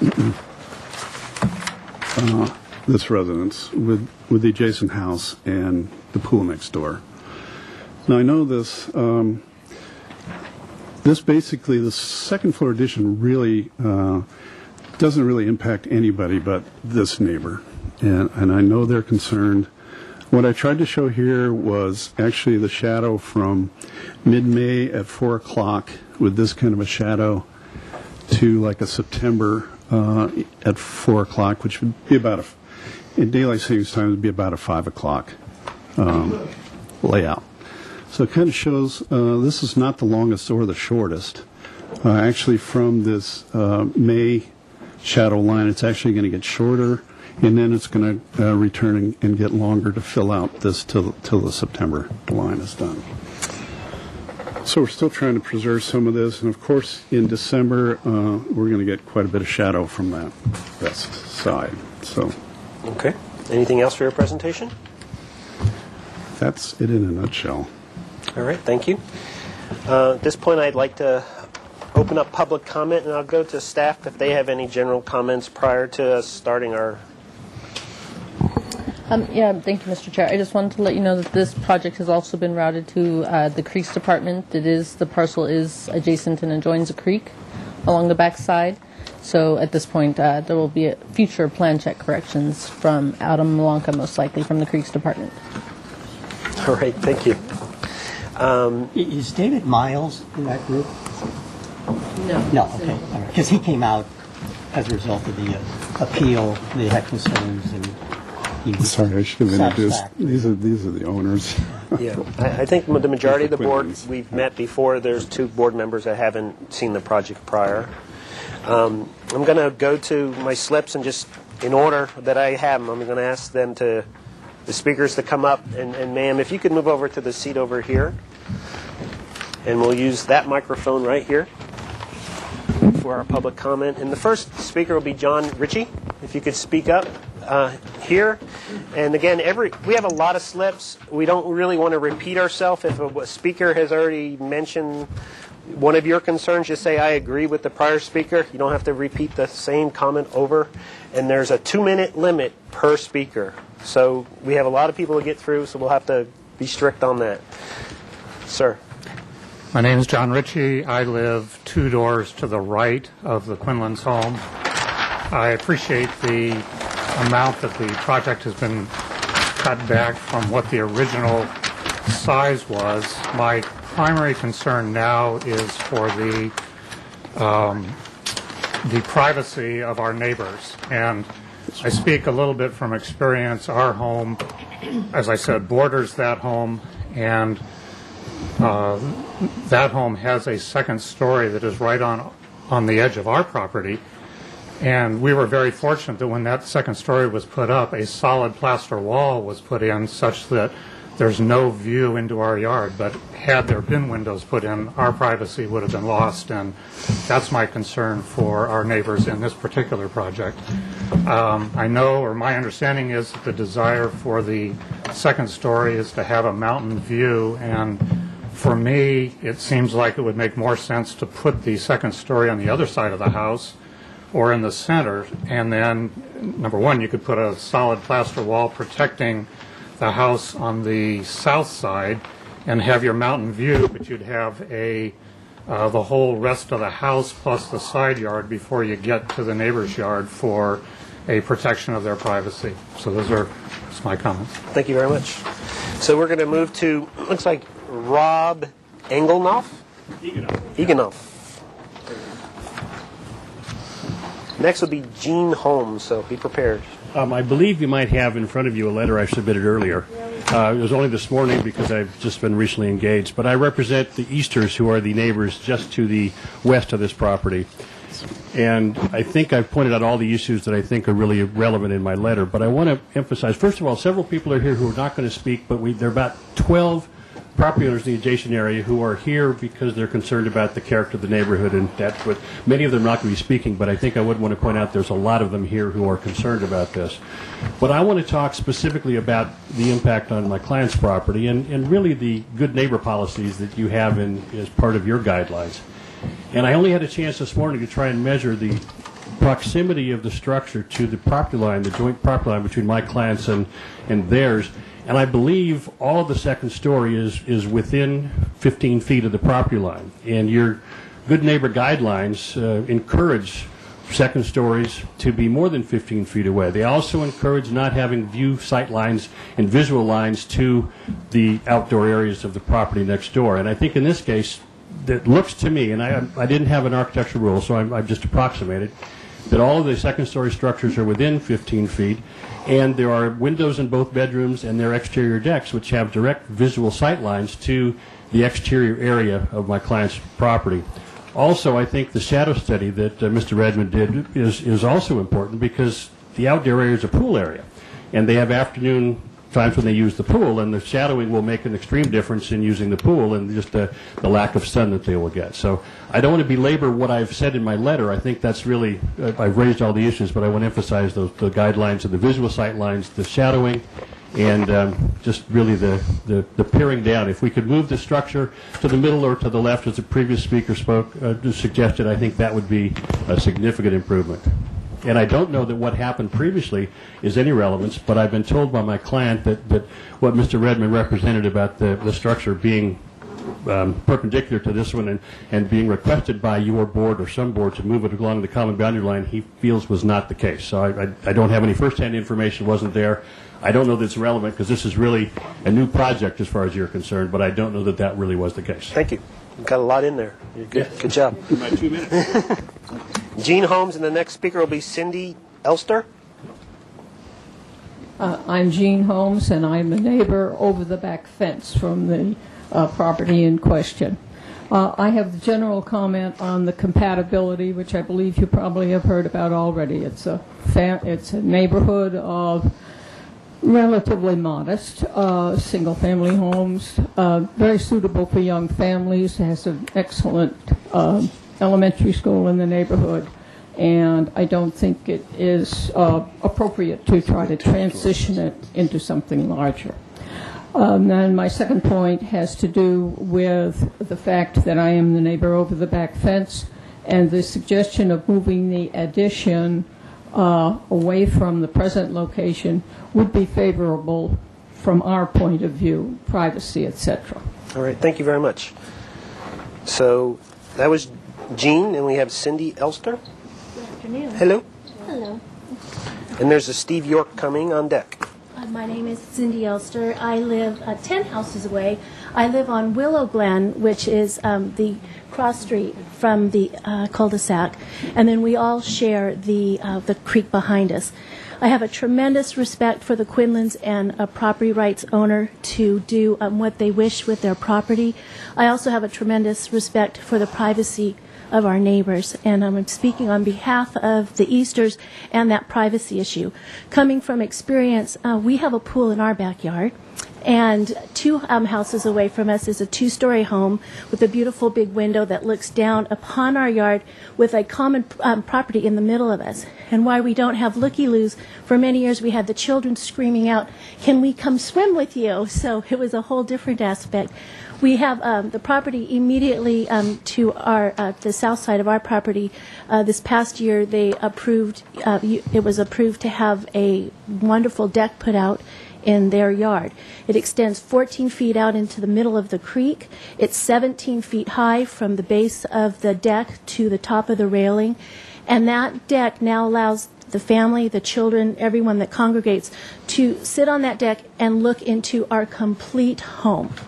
This residence with the adjacent house and the pool next door. Now I know this. This basically, the second floor addition really doesn't really impact anybody but this neighbor, and I know they're concerned. What I tried to show here was actually the shadow from mid-May at 4 o'clock with this kind of a shadow to like a September at 4 o'clock, which would be about in daylight savings time, would be about a 5 o'clock layout. So it kind of shows this is not the longest or the shortest. Actually, from this May shadow line, it's actually going to get shorter, and then it's going to return and get longer to fill out this till the September line is done. So we're still trying to preserve some of this, and of course in December we're going to get quite a bit of shadow from that west side. So. Okay. Anything else for your presentation? That's it in a nutshell. All right, thank you. At this point, I'd like to open up public comment, and I'll go to staff if they have any general comments prior to us starting our... Yeah, thank you, Mr. Chair. I just wanted to let you know that this project has also been routed to the Creeks Department. The parcel is adjacent and adjoins a creek along the back side. So at this point, there will be future plan check corrections from Adam Malanka, most likely from the Creeks Department. All right, thank you. Is David Miles in that group? No. No, okay. Because he came out as a result of the appeal. They had concerns, and he was Sorry, I should have introduced. satisfactory. These are the owners. Yeah, I think the majority of the board, Quinlan's. we've met before. There's 2 board members that haven't seen the project prior. I'm going to go to my slips and just, in order that I have them, I'm going to ask them the speakers to come up. And ma'am, if you could move over to the seat over here. And we'll use that microphone right here for our public comment. And the first speaker will be John Ritchie. If you could speak up here. And again, we have a lot of slips. We don't really want to repeat ourselves. If a speaker has already mentioned one of your concerns, just say, I agree with the prior speaker. You don't have to repeat the same comment over. And there's a 2-minute limit per speaker. So we have a lot of people to get through, so we'll have to be strict on that. Sir. My name is John Ritchie. I live 2 doors to the right of the Quinlan's home. I appreciate the amount that the project has been cut back from what the original size was. My primary concern now is for the privacy of our neighbors. And I speak a little bit from experience. Our home, as I said, borders that home, and that home has a second story that is right on the edge of our property. And we were very fortunate that when that second story was put up, a solid plaster wall was put in such that there's no view into our yard. But had there been windows put in, our privacy would have been lost, and that's my concern for our neighbors in this particular project. I know, or my understanding is that the desire for the second story is to have a mountain view, and for me, it seems like it would make more sense to put the second story on the other side of the house or in the center, and then, number one, you could put a solid plaster wall protecting the house on the south side and have your mountain view, but you'd have the whole rest of the house plus the side yard before you get to the neighbor's yard for a protection of their privacy. So that's my comments. Thank you very much. So we're going to move to, looks like Rob Engelnoff? Eganoff. Next will be Gene Holmes, so be prepared. I believe you might have in front of you a letter I submitted earlier. It was only this morning because I've just been recently engaged. But I represent the Easters, who are the neighbors just to the west of this property. And I think I've pointed out all the issues that I think are really relevant in my letter. But I want to emphasize, first of all, several people are here who are not going to speak, but there are about 12 property owners in the adjacent area who are here because they're concerned about the character of the neighborhood, and that's what many of them are not going to be speaking, but I think I would want to point out there's a lot of them here who are concerned about this. But I want to talk specifically about the impact on my client's property and really the good neighbor policies that you have as part of your guidelines. And I only had a chance this morning to try and measure the proximity of the structure to the property line, the joint property line between my clients and theirs. And I believe all of the second story is within 15 feet of the property line. And your good neighbor guidelines encourage second stories to be more than 15 feet away. They also encourage not having view sight lines and visual lines to the outdoor areas of the property next door. And I think in this case, it looks to me, and I didn't have an architectural rule, so I've just approximated, that all of the second-story structures are within 15 feet, and there are windows in both bedrooms and their exterior decks which have direct visual sight lines to the exterior area of my client's property. Also, I think the shadow study that Mr. Redmond did is also important because the outdoor area is a pool area, and they have afternoon times when they use the pool, and the shadowing will make an extreme difference in using the pool and just the lack of sun that they will get. So I don't want to belabor what I've said in my letter. I think that's really, I've raised all the issues, but I want to emphasize the guidelines of the visual sight lines, the shadowing, and just really the paring down. If we could move the structure to the middle or to the left, as the previous speaker suggested, I think that would be a significant improvement. And I don't know that what happened previously is any relevance, but I've been told by my client that what Mr. Redmond represented about the structure being perpendicular to this one and being requested by your board or some board to move it along the common boundary line, he feels was not the case. So I don't have any first-hand information, wasn't there. I don't know that it's relevant because this is really a new project as far as you're concerned, but I don't know that that really was the case. Thank you. You've got a lot in there. You're good. Yeah. Good job. My 2 minutes. Gene Holmes, and the next speaker will be Cindy Elster. I'm Jean Holmes, and I'm a neighbor over the back fence from the property in question. I have the general comment on the compatibility, which I believe you probably have heard about already. It's a neighborhood of relatively modest single-family homes, very suitable for young families. It has an excellent elementary school in the neighborhood, and I don't think it is appropriate to try to transition it into something larger. Then my second point has to do with the fact that I am the neighbor over the back fence, and the suggestion of moving the addition away from the present location would be favorable from our point of view, privacy, etc. All right, thank you very much. So that was Jean, and we have Cindy Elster. Good afternoon. Hello. Hello. And there's a Steve York coming on deck. My name is Cindy Elster. I live 10 houses away. I live on Willow Glen, which is the cross street from the cul-de-sac, and then we all share the creek behind us. I have a tremendous respect for the Quinlans and a property rights owner to do what they wish with their property. I also have a tremendous respect for the privacy of our neighbors, and I'm speaking on behalf of the Easters and that privacy issue. Coming from experience, we have a pool in our backyard, and 2 houses away from us is a 2-story home with a beautiful big window that looks down upon our yard with a common property in the middle of us. And why we don't have looky-loos, for many years we had the children screaming out, "Can we come swim with you?" So it was a whole different aspect. We have the property immediately to the south side of our property. This past year, they approved. It was approved to have a wonderful deck put out in their yard. It extends 14 feet out into the middle of the creek. It's 17 feet high from the base of the deck to the top of the railing, and that deck now allows the family, the children, everyone that congregates to sit on that deck and look into our complete home.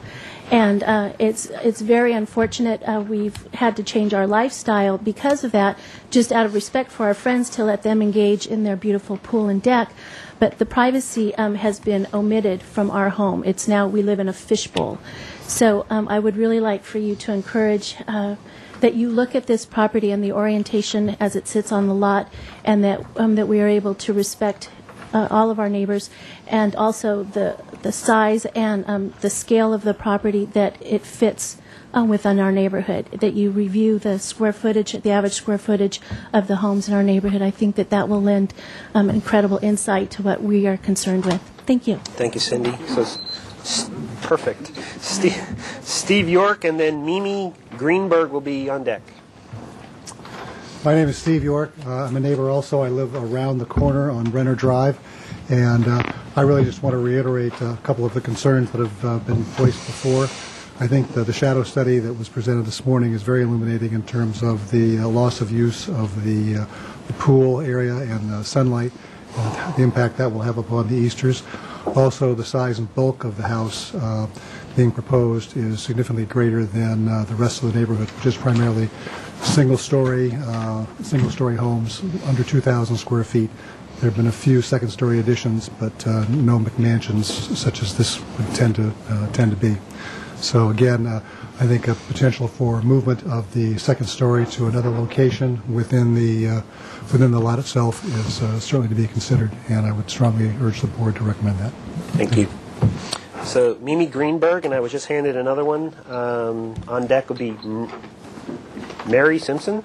And it's very unfortunate. We've had to change our lifestyle because of that, just out of respect for our friends, to let them engage in their beautiful pool and deck. But the privacy has been omitted from our home. It's now, we live in a fishbowl. So I would really like for you to encourage that you look at this property and the orientation as it sits on the lot, and that we are able to respect all of our neighbors, and also the size and the scale of the property, that it fits within our neighborhood, that you review the square footage, the average square footage of the homes in our neighborhood. I think that will lend incredible insight to what we are concerned with. Thank you. Thank you, Cindy. So perfect. Steve York, and then Mimi Greenberg will be on deck. My name is Steve York. I'm a neighbor also. I live around the corner on Renner Drive, and I really just want to reiterate a couple of the concerns that have been voiced before. I think the shadow study that was presented this morning is very illuminating in terms of the loss of use of the pool area and sunlight, and the impact that will have upon the Easters. Also, the size and bulk of the house being proposed is significantly greater than the rest of the neighborhood, which is primarily single-story homes under 2,000 square feet. There have been a few second-story additions, but no McMansions such as this would tend to be. So again, I think a potential for movement of the second story to another location within the lot itself is certainly to be considered, and I would strongly urge the board to recommend that. Thank you. So Mimi Greenberg, and I was just handed another one. On deck will be Mary Simpson.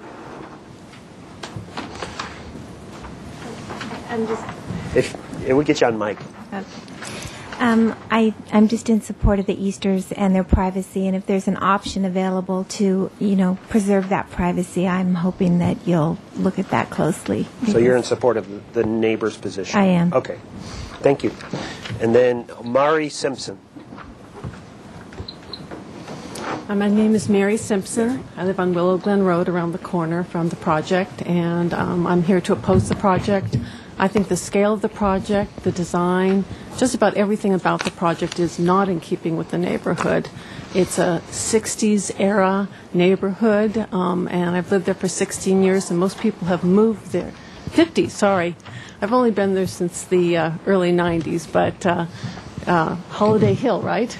If it would get you on mic. I'm just in support of the Easters and their privacy, and if there's an option available to, preserve that privacy, I'm hoping that you'll look at that closely. So you're in support of the neighbor's position? I am. Okay. Thank you. And then Mari Simpson. My name is Mary Simpson. I live on Willow Glen Road around the corner from the project, and I'm here to oppose the project. I think the scale of the project, the design, just about everything about the project is not in keeping with the neighborhood. It's a 60s era neighborhood, and I've lived there for 16 years, and most people have moved there. 50, sorry. I've only been there since the early 90s, but Holiday Hill, right?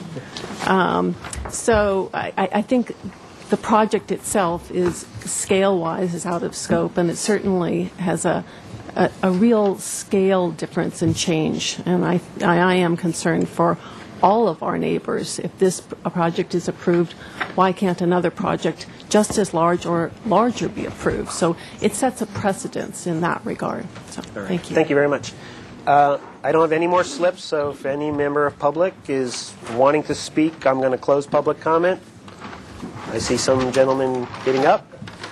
So I think the project itself is, scale-wise, is out of scope, and it certainly has a real scale difference and change. And I am concerned for all of our neighbors. If this project is approved, why can't another project just as large or larger be approved? So it sets a precedence in that regard. So, thank you. Thank you very much. I don't have any more slips, so if any member of public is wanting to speak, I'm going to close public comment. I see some gentlemen getting up.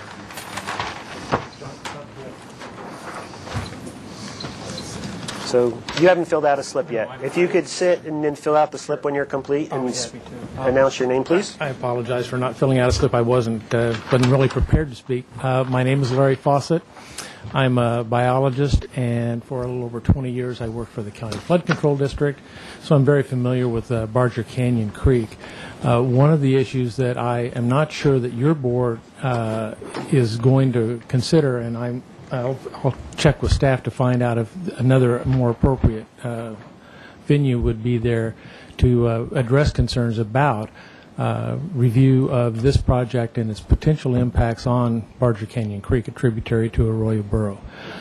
So you haven't filled out a slip yet. If you could sit and then fill out the slip when you're complete and announce your name, please. I apologize for not filling out a slip. I wasn't really prepared to speak. My name is Larry Fawcett. I'm a biologist, and for a little over 20 years I worked for the County Flood Control District, so I'm very familiar with Barger Canyon Creek. One of the issues that I am not sure that your board is going to consider, and I'll check with staff to find out if another more appropriate venue would be there to address concerns about review of this project and its potential impacts on Barger Canyon Creek, a tributary to Arroyo Burro.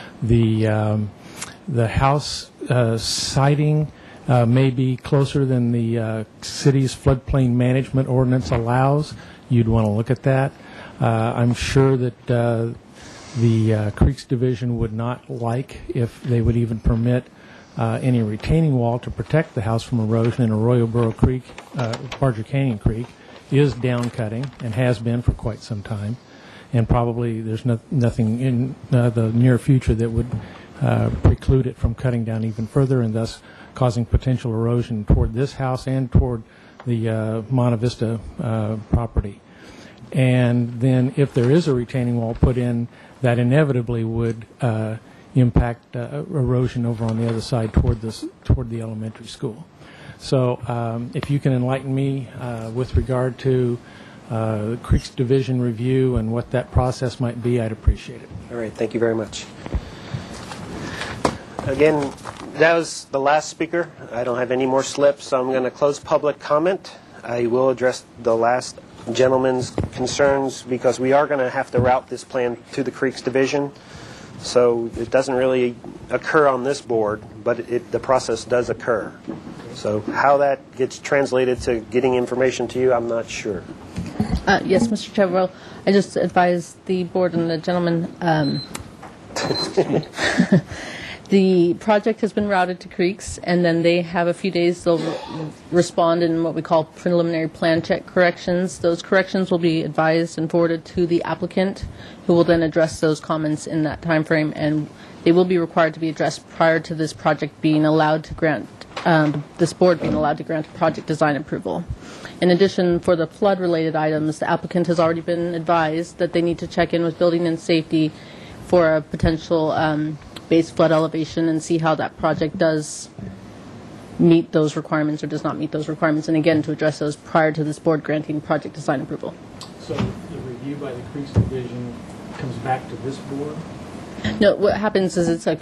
The house siting may be closer than the city's floodplain management ordinance allows. You'd want to look at that. I'm sure that the Creeks Division would not like if they would even permit any retaining wall to protect the house from erosion. And Arroyo Burro Creek, Barger Canyon Creek, is down cutting and has been for quite some time. And probably there's nothing in the near future that would preclude it from cutting down even further and thus causing potential erosion toward this house and toward the Monte Vista property. And then if there is a retaining wall put in, that inevitably would impact erosion over on the other side toward the elementary school. So if you can enlighten me with regard to the Creeks Division review and what that process might be, I'd appreciate it. All right, thank you very much. Again, that was the last speaker. I don't have any more slips, so I'm going to close public comment. I will address the last gentleman's concerns because we are going to have to route this plan to the Creeks Division. So it doesn't really occur on this board, but the process does occur. So how that gets translated to getting information to you, I'm not sure. Yes, Mr. Chair. Well, I just advised the board and the gentleman. The project has been routed to Creeks, and then they have a few days. They'll respond in what we call preliminary plan check corrections. Those corrections will be advised and forwarded to the applicant, who will then address those comments in that time frame, and they will be required to be addressed prior to this project being allowed to grant, this board being allowed to grant project design approval. In addition, for the flood-related items, the applicant has already been advised that they need to check in with Building and Safety for a potential base flood elevation and see how that project does meet those requirements or does not meet those requirements, and again, to address those prior to this board granting project design approval. So the review by the Creeks Division comes back to this board? No, what happens is it's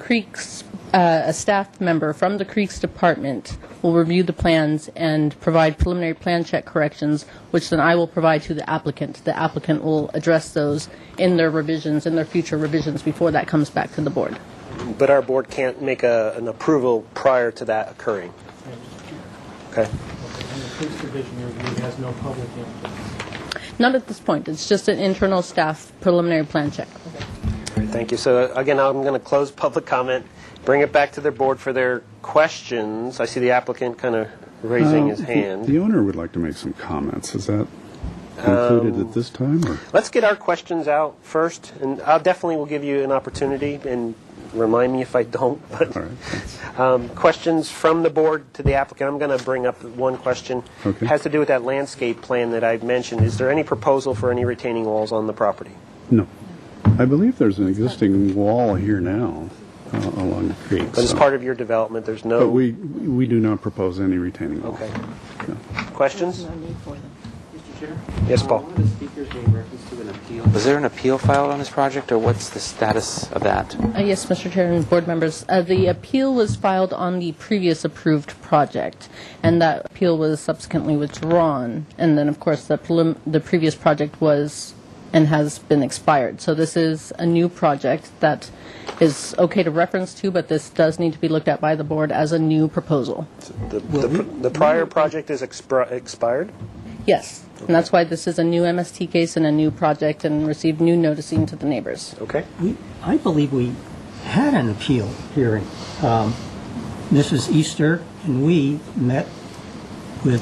a staff member from the Creeks Department will review the plans and provide preliminary plan check corrections, which then I will provide to the applicant. The applicant will address those in their revisions, in their future revisions, before that comes back to the board. But our board can't make an approval prior to that occurring. Okay. And the Creeks Division review has no public input? Not at this point. It's just an internal staff preliminary plan check. All right, thank you. So again, I'm going to close public comment, bring it back to their board for their questions. I see the applicant kind of raising his hand. The owner would like to make some comments. Is that included at this time? Or? Let's get our questions out first, and I definitely will give you an opportunity, and remind me if I don't. But questions from the board to the applicant. I'm going to bring up one question. Okay. It has to do with that landscape plan that I mentioned. Is there any proposal for any retaining walls on the property? No. I believe there's an existing wall here now along the creek. But as part of your development, there's no... But we do not propose any retaining walls. Okay. No. Questions? Mr. Chair? Yes, Paul. One of the speakers made reference to an appeal. Was there an appeal filed on this project, or what's the status of that? Yes, Mr. Chair and board members. The appeal was filed on the previous approved project, and that appeal was subsequently withdrawn. And then, of course, the previous project was and has been expired. So this is a new project that is okay to reference to, but this does need to be looked at by the board as a new proposal. The prior project is expired? Yes, and that's why this is a new MST case and a new project and received new noticing to the neighbors. Okay. I believe we had an appeal hearing. Mrs. Easter and we met with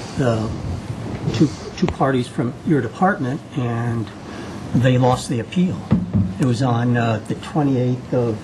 two parties from your department, and they lost the appeal. It was on the 28th of...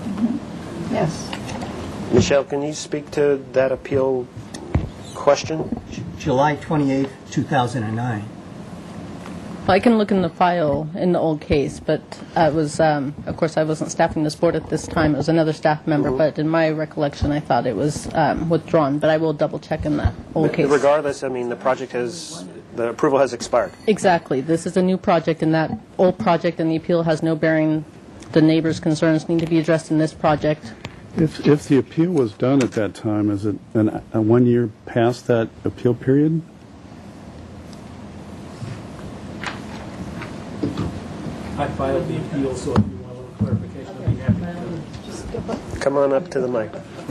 Yes. Michelle, can you speak to that appeal question? July 28th, 2009. Well, I can look in the file in the old case, but it was, of course, I wasn't staffing this board at this time. It was another staff member, but in my recollection, I thought it was withdrawn. But I will double check in the old case. Regardless, I mean, the approval has expired. Exactly. This is a new project, and that old project and the appeal has no bearing. The neighbors' concerns need to be addressed in this project. If the appeal was done at that time, is it a 1 year past that appeal period? I filed the appeal, so if you want a little clarification, I'd be happy to. Come on up to the mic.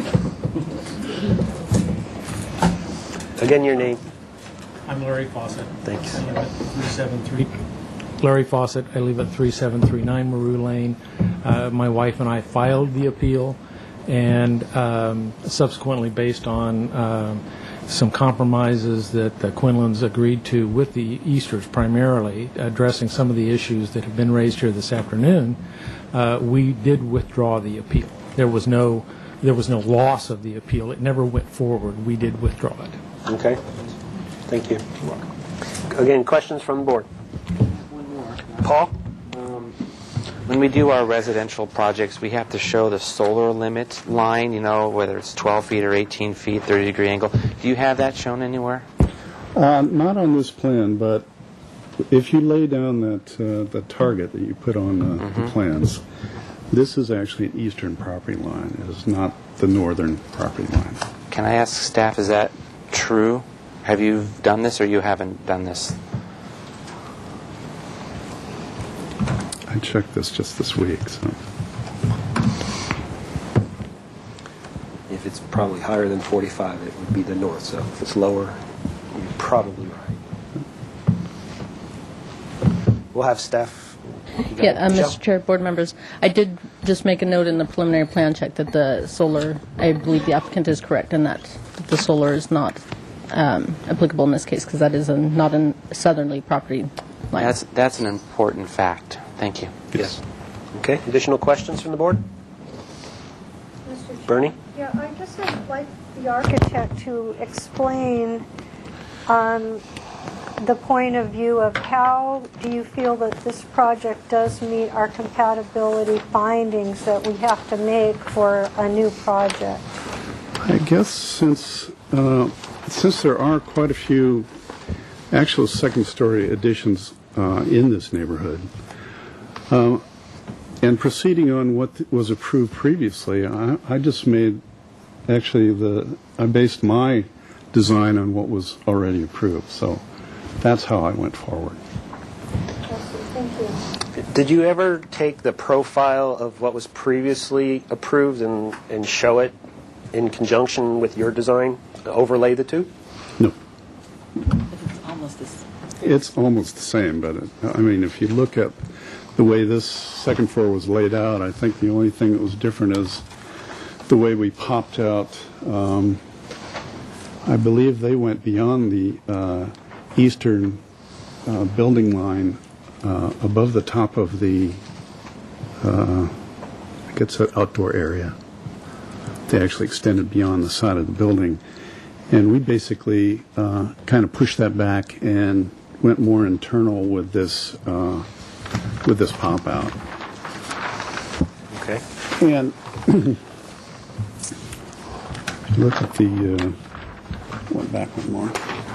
Again, your name. I'm Larry Fawcett. Thanks. I live at 373. Larry Fawcett. I live at 3739 Maru Lane. My wife and I filed the appeal, and subsequently, based on some compromises that the Quinlan's agreed to with the Easters, primarily addressing some of the issues that have been raised here this afternoon, we did withdraw the appeal. There was no loss of the appeal. It never went forward. We did withdraw it. Okay. Thank you. Again, questions from the board? One more. Paul? When we do our residential projects, we have to show the solar limit line, you know, whether it's 12 feet or 18 feet, 30-degree angle. Do you have that shown anywhere? Not on this plan, but if you lay down that target that you put on the plans, this is actually an eastern property line. It is not the northern property line. Can I ask staff, is that true? Have you done this or you haven't done this? I checked this just this week. So. If it's probably higher than 45, it would be the north. So if it's lower, you're probably right. We'll have staff. Yeah, Mr. Chair, board members, I did just make a note in the preliminary plan check that the solar, I believe the applicant is correct in that the solar is not applicable in this case because that is not a southerly property line. That's an important fact. Thank you. Yes. Okay. Additional questions from the board? Bernie? Yeah, I guess I'd like the architect to explain the point of view of how do you feel that this project does meet our compatibility findings that we have to make for a new project? I guess since there are quite a few actual second-story additions in this neighborhood, and proceeding on what was approved previously, I just made I based my design on what was already approved. So that's how I went forward. Thank you. Did you ever take the profile of what was previously approved and show it in conjunction with your design, overlay the two? No. It's almost the same, but I mean, if you look at the way this second floor was laid out, I think the only thing that was different is the way we popped out. I believe they went beyond the eastern building line above the top of the, I guess, an outdoor area. They actually extended beyond the side of the building. And we basically kind of pushed that back and went more internal with this pop out. Okay. And look at the went back one more.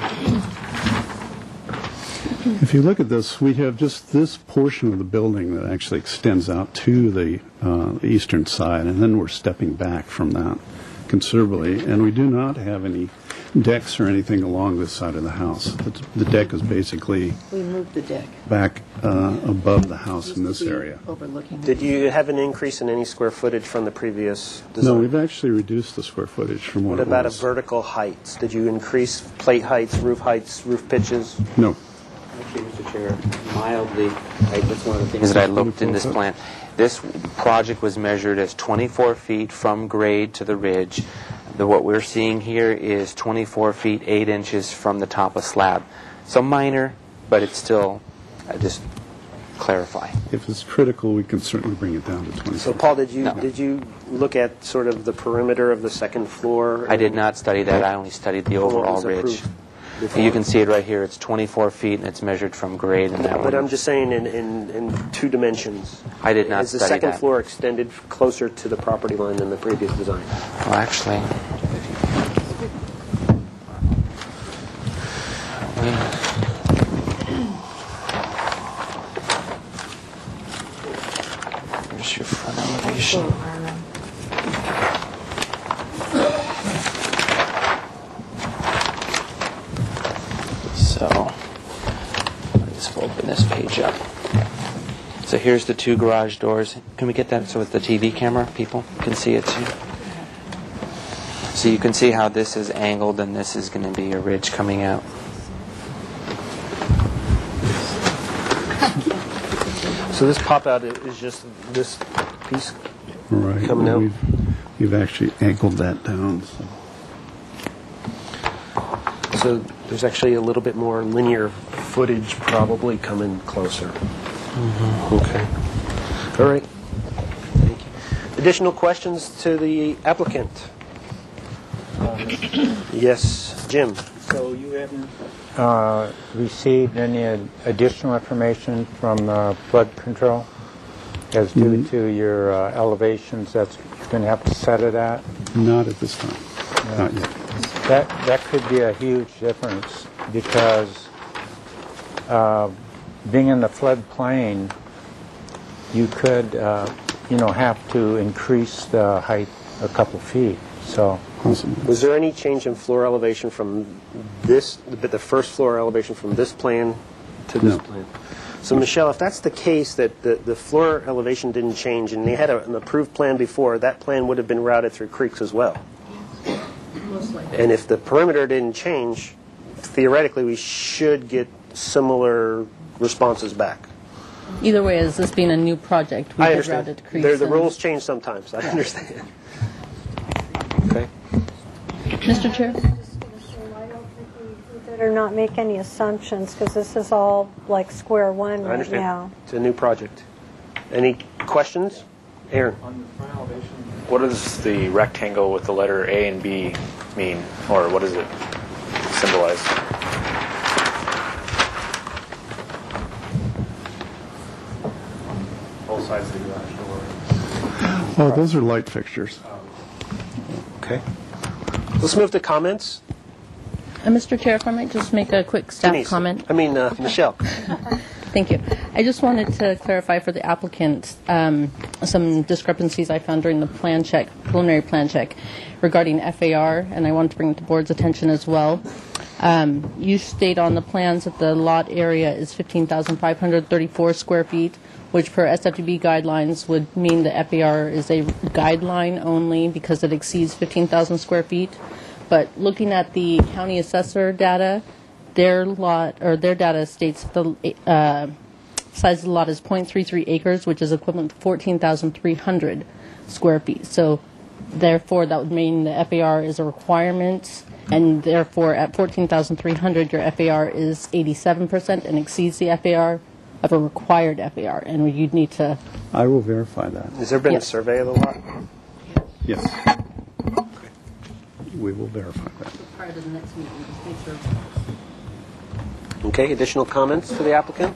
If you look at this, we have just this portion of the building that actually extends out to the eastern side, and then we're stepping back from that considerably, and we do not have any decks or anything along this side of the house. The deck is basically we moved the deck back above the house in this area. overlooking. Did you have an increase in any square footage from the previous design? No, we've actually reduced the square footage from what What it about was. vertical heights? Did you increase plate heights, roof pitches? No. Actually, Mr. Chair, mildly, that's one of the things that I looked in this plan. This project was measured as 24 feet from grade to the ridge. What we're seeing here is 24 feet 8 inches from the top of slab. So minor, but it's still, just clarify. If it's critical, we can certainly bring it down to 20. So, Paul, did you look at sort of the perimeter of the second floor? I did not study that. I only studied the overall ridge. You can see it right here. It's 24 feet, and it's measured from grade. And that But I'm just saying in two dimensions. I did not Is the study second that. floor extended closer to the property line than the previous design? Well, actually, here's your front elevation. So, let's open this page up. So here's the two garage doors. Can we get that so with the TV camera, people can see it too? So you can see how this is angled and this is going to be a ridge coming out. So this pop-out is just this piece Right. coming out? We've actually angled that down. So there's actually a little bit more linear footage probably coming closer. Okay. All right. Thank you. Additional questions to the applicant? Yes, Jim. So you haven't received any additional information from flood control? as due to your elevations that's going to have to set it at? Not at this time. Not yet. That could be a huge difference because being in the floodplain, you could, have to increase the height a couple feet. So, was there any change in floor elevation from this, the first floor elevation from this plan to this plan? So, Michelle, if that's the case, that the floor elevation didn't change, and they had an approved plan before, that plan would have been routed through creeks as well. And if the perimeter didn't change, theoretically, we should get similar responses back. Either way, as this being a new project, we I could understand. route it to creeks. The rules change sometimes. I understand. Okay. Mr. Chair? Better not make any assumptions because this is all like square one I right understand. now. It's a new project. Any questions? Aaron? What does the rectangle with the letter A and B mean, or what does it symbolize? Both sides of the garage door. Oh, those are light fixtures. Okay. Let's move to comments. Mr. Chair, if I might just make a quick staff Denise. comment. Michelle. Thank you. I just wanted to clarify for the applicant some discrepancies I found during the preliminary plan check regarding FAR, and I wanted to bring it to the board's attention as well. You state on the plans that the lot area is 15,534 square feet, which per SFDB guidelines would mean the FAR is a guideline only because it exceeds 15,000 square feet. But looking at the county assessor data, their data states the size of the lot is 0.33 acres, which is equivalent to 14,300 square feet. So therefore, that would mean the FAR is a requirement, and therefore at 14,300, your FAR is 87% and exceeds the FAR of a required FAR, and you'd need to... I will verify that. Has there been a survey of the lot? Yes. We will verify that. Prior to the next meeting, just make sure. Okay, additional comments to the applicant?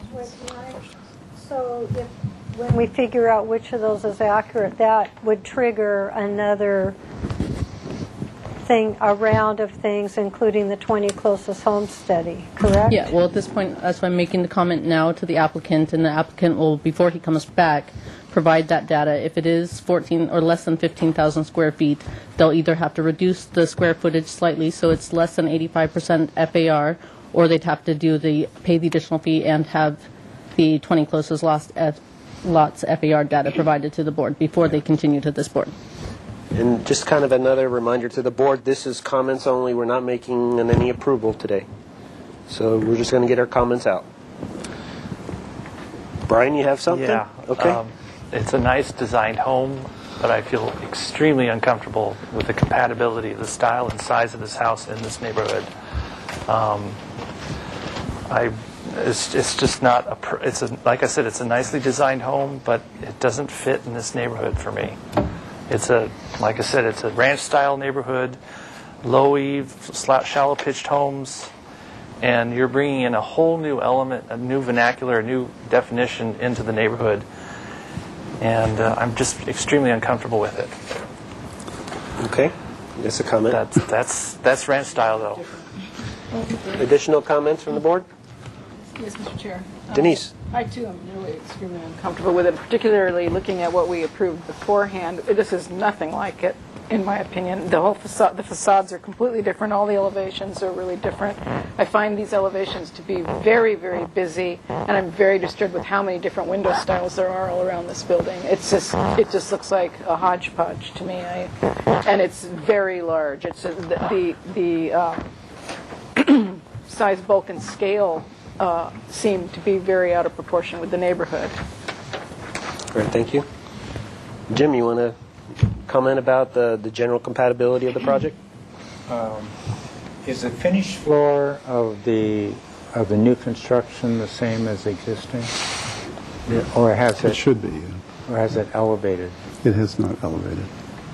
So when we figure out which of those is accurate, that would trigger another thing, a round of things, including the 20 closest home study, correct? Yeah, well, at this point, that's why I'm making the comment now to the applicant, and the applicant will, before he comes back, provide that data. If it is 14 or less than 15,000 square feet, they'll either have to reduce the square footage slightly so it's less than 85% FAR, or they'd have to pay the additional fee and have the 20 closest lots FAR data provided to the board before they continue to this board. And just kind of another reminder to the board, this is comments only. We're not making any approval today. So we're just going to get our comments out. Brian, you have something? Yeah. Okay. It's a nice designed home, but I feel extremely uncomfortable with the compatibility of the style and size of this house in this neighborhood. It's just not like I said, it's a nicely designed home, but it doesn't fit in this neighborhood for me. Like I said, it's a ranch style neighborhood, low eave, shallow pitched homes, and you're bringing in a whole new element, a new vernacular, a new definition into the neighborhood. And I'm just extremely uncomfortable with it. Okay, that's a comment. That's ranch style, though. Additional comments from the board? Yes, Mr. Chair. Denise. I, too, am really extremely uncomfortable with it, particularly looking at what we approved beforehand. This is nothing like it, in my opinion. The facades are completely different. All the elevations are really different. I find these elevations to be very, very busy, and I'm very disturbed with how many different window styles there are all around this building. It just looks like a hodgepodge to me, and it's very large. It's the size, bulk, and scale seem to be very out of proportion with the neighborhood. Great, thank you. Jim, you want to comment about the general compatibility of the project? Is the finished floor of the new construction the same as existing? Yeah. Or has It should be. Yeah. Or has it elevated? It has not elevated.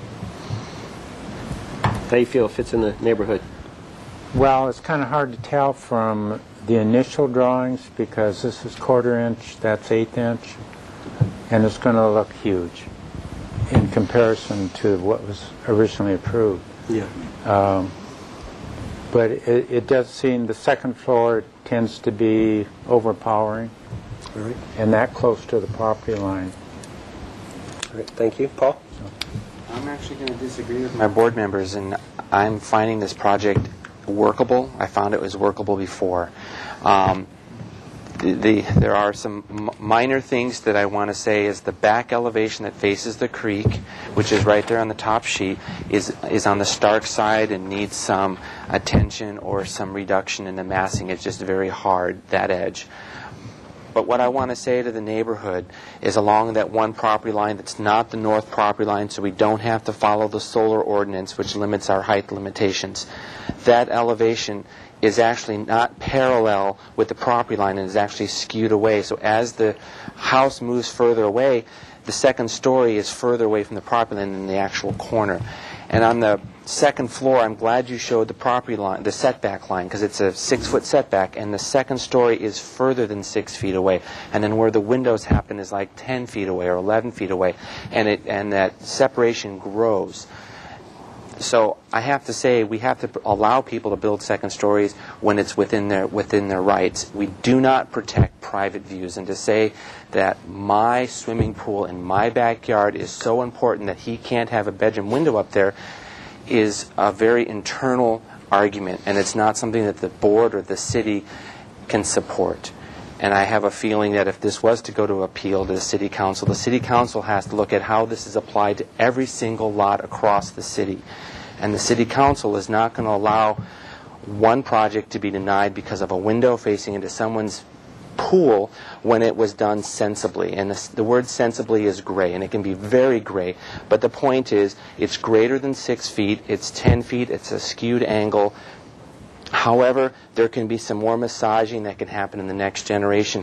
How do you feel it fits in the neighborhood? Well, it's kind of hard to tell from the initial drawings because this is 1/4 inch, that's 1/8 inch. and it's going to look huge in comparison to what was originally approved. Yeah. But it does seem the second floor tends to be overpowering, right, and that close to the property line. All right, thank you. Paul? I'm actually going to disagree with my board members, and I'm finding this project workable. I found it was workable before. There are some minor things that I want to say is the back elevation that faces the creek, which is right there on the top sheet, is on the stark side and needs some attention or some reduction in the massing. It's just very hard, that edge. But what I want to say to the neighborhood is along that one property line that's not the north property line, so we don't have to follow the solar ordinance, which limits our height limitations. That elevation is actually not parallel with the property line and is actually skewed away. So as the house moves further away, the second story is further away from the property line than the actual corner. And on the second floor, I'm glad you showed the property line, the setback line, because it's a 6-foot setback, and the second story is further than 6 feet away. And then where the windows happen is like 10 feet away or 11 feet away, and that separation grows. So I have to say we have to allow people to build second stories when it's within their rights. We do not protect private views, and to say that my swimming pool in my backyard is so important that he can't have a bedroom window up there is a very internal argument, and it's not something that the board or the city can support. And I have a feeling that if this was to go to appeal to the city council has to look at how this is applied to every single lot across the city. And the city council is not going to allow one project to be denied because of a window facing into someone's pool when it was done sensibly. And the word sensibly is gray, and it can be very gray. But the point is, it's greater than 6 feet, it's 10 feet, it's a skewed angle. However, there can be some more massaging that can happen in the next generation,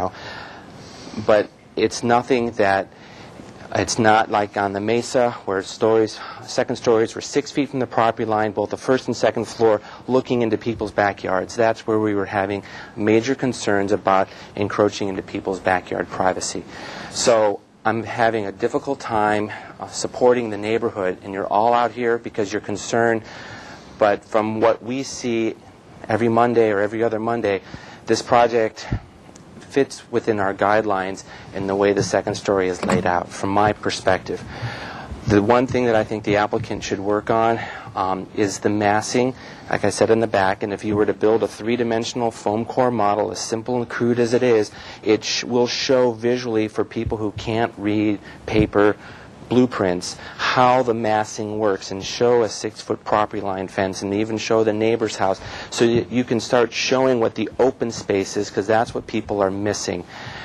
but it's nothing that, it's not like on the Mesa where second stories were 6 feet from the property line, both the first and second floor, looking into people's backyards. That's where we were having major concerns about encroaching into people's backyard privacy. So I'm having a difficult time supporting the neighborhood, and you're all out here because you're concerned. But from what we see every Monday or every other Monday, this project fits within our guidelines in the way the second story is laid out, from my perspective. The one thing that I think the applicant should work on is the massing, like I said in the back, and if you were to build a three-dimensional foam core model, as simple and crude as it is, it will show visually for people who can't read paper blueprints how the massing works, and show a 6-foot property line fence, and even show the neighbor's house, so you can start showing what the open space is, because that's what people are missing.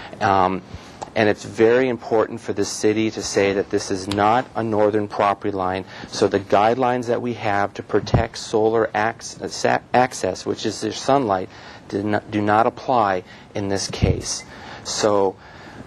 And it's very important for the city to say that this is not a northern property line, so the guidelines that we have to protect solar access, which is their sunlight, do not apply in this case. So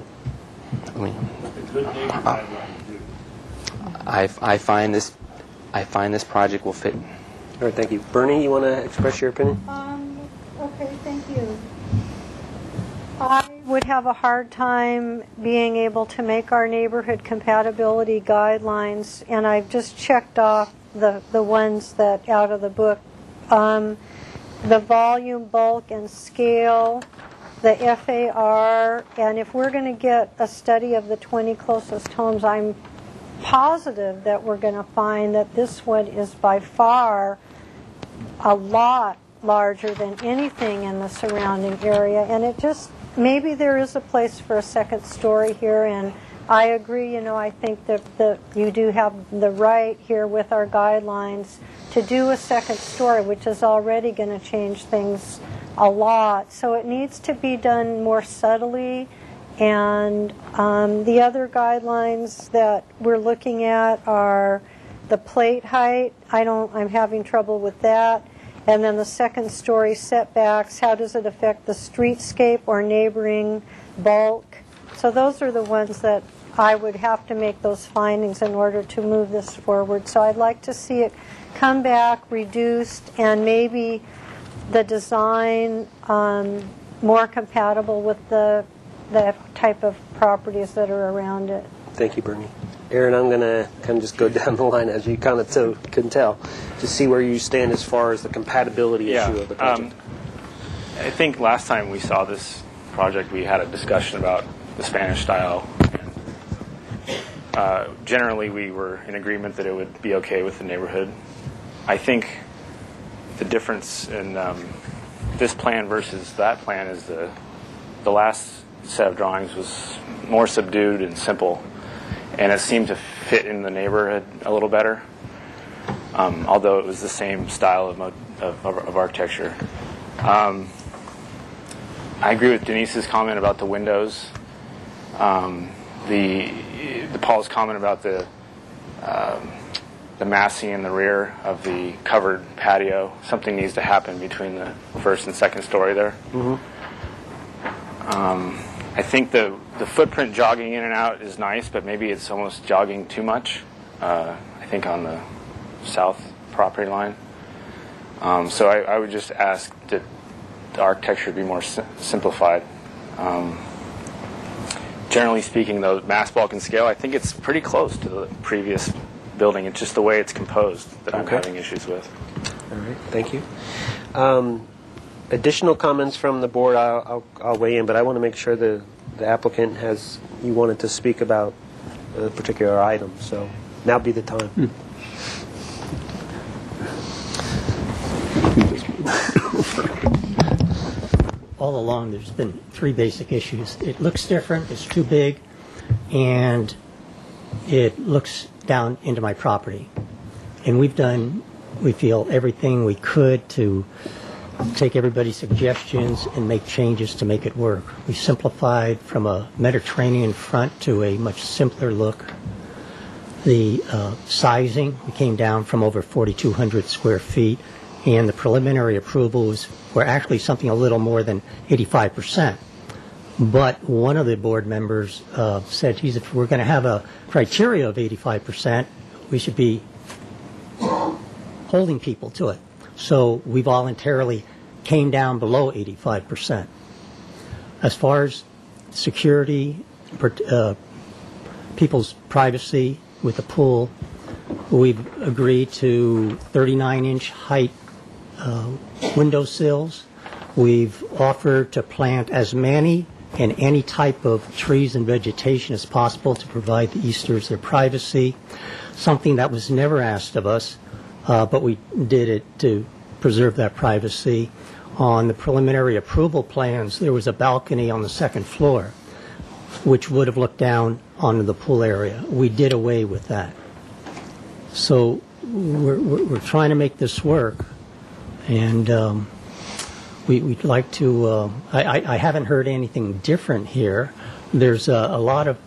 I find this project will fit. All right, thank you. Bernie, you want to express your opinion? Okay, thank you. I would have a hard time being able to make our neighborhood compatibility guidelines, and I've just checked off the ones that out of the book. The volume, bulk, and scale, the FAR, and if we're going to get a study of the 20 closest homes, I'm positive that we're going to find that this one is by far a lot larger than anything in the surrounding area, and it just, maybe there is a place for a second story here, and I agree, I think that you do have the right here with our guidelines to do a second story, which is already going to change things a lot. So it needs to be done more subtly, and the other guidelines that we're looking at are the plate height. I'm having trouble with that. And then the second story setbacks, how does it affect the streetscape or neighboring bulk? So those are the ones that I would have to make those findings in order to move this forward. So I'd like to see it come back, reduced, and maybe the design more compatible with the the type of properties that are around it. Thank you, Bernie. Aaron, I'm going to kind of just go down the line, as you kind of can tell, to see where you stand as far as the compatibility issue of the project. I think last time we saw this project, we had a discussion about the Spanish style. Generally, we were in agreement that it would be okay with the neighborhood. I think the difference in this plan versus that plan is the last set of drawings was more subdued and simple, and it seemed to fit in the neighborhood a little better, although it was the same style of architecture. I agree with Denise's comment about the windows. Paul's comment about the massing in the rear of the covered patio. Something needs to happen between the first and second story there. I think the footprint jogging in and out is nice, but maybe it's almost jogging too much, I think, on the south property line. So I would just ask that the architecture be more simplified. Generally speaking, though, mass, bulk, and scale, I think it's pretty close to the previous building. It's just the way it's composed that I'm having issues with. All right, thank you. Additional comments from the board, I'll weigh in, but I want to make sure the applicant you wanted to speak about a particular item, so now would be the time. All along, there's been three basic issues. It looks different, it's too big, and it looks down into my property. And we feel, everything we could to take everybody's suggestions and make changes to make it work. We simplified from a Mediterranean front to a much simpler look. The sizing, we came down from over 4,200 square feet, and the preliminary approval was for actually something a little more than 85%. But one of the board members said, geez, if we're going to have a criteria of 85%, we should be holding people to it. So we voluntarily came down below 85%. As far as security, people's privacy with the pool, we've agreed to 39-inch height windowsills. We've offered to plant as many and any type of trees and vegetation as possible to provide the Easters their privacy, something that was never asked of us, but we did it to preserve that privacy. On the preliminary approval plans, there was a balcony on the second floor, which would have looked down onto the pool area. We did away with that. So we're trying to make this work, and we'd like to, I haven't heard anything different here. There's a lot of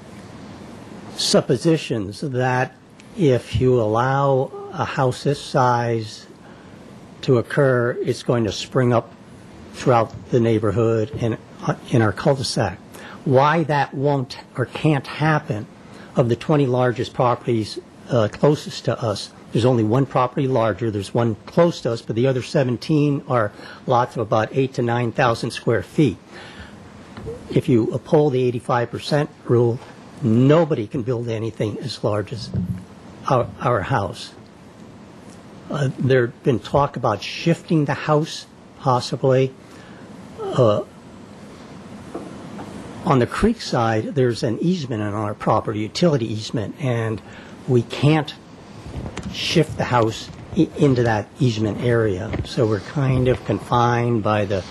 suppositions that if you allow a house this size to occur, it's going to spring up throughout the neighborhood and in our cul-de-sac. Why that won't or can't happen, of the 20 largest properties closest to us, there's only one property larger, there's one close to us, but the other 17 are lots of about 8,000 to 9,000 square feet. If you uphold the 85% rule, nobody can build anything as large as our house. There's been talk about shifting the house, possibly. On the creek side, there's an easement on our property, utility easement, and we can't shift the house into that easement area. So we're kind of confined by the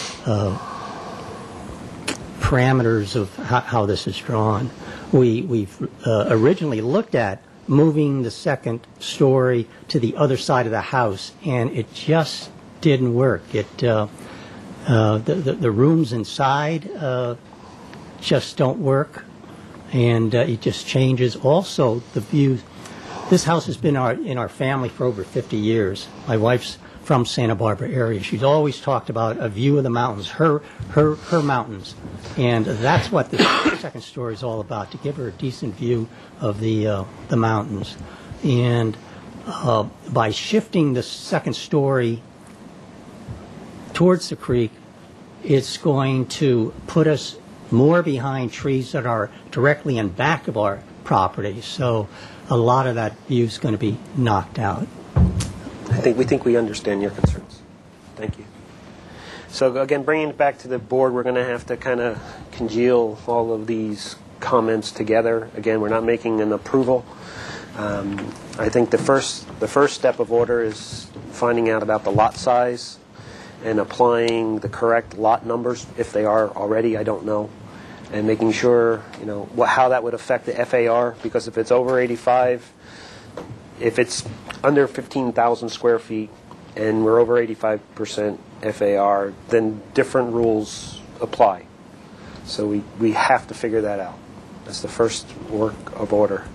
parameters of how this is drawn. We've originally looked at moving the second story to the other side of the house, and it just didn't work. The rooms inside just don't work, and it just changes. Also, the view. This house has been in our family for over 50 years. My wife's from Santa Barbara area. She's always talked about a view of the mountains, her mountains, and that's what the second story is all about, to give her a decent view of the mountains. And by shifting the second story towards the creek, it's going to put us more behind trees that are directly in back of our property. So a lot of that view is going to be knocked out. We think we understand your concerns. Thank you. So again, bringing it back to the board, we're going to have to kind of congeal all of these comments together. Again, we're not making an approval. I think the first step of order is finding out about the lot size and applying the correct lot numbers, if they are already, I don't know, and making sure, how that would affect the FAR, because if it's over 85, if it's under 15,000 square feet and we're over 85% FAR, then different rules apply. So we have to figure that out. That's the first work of order.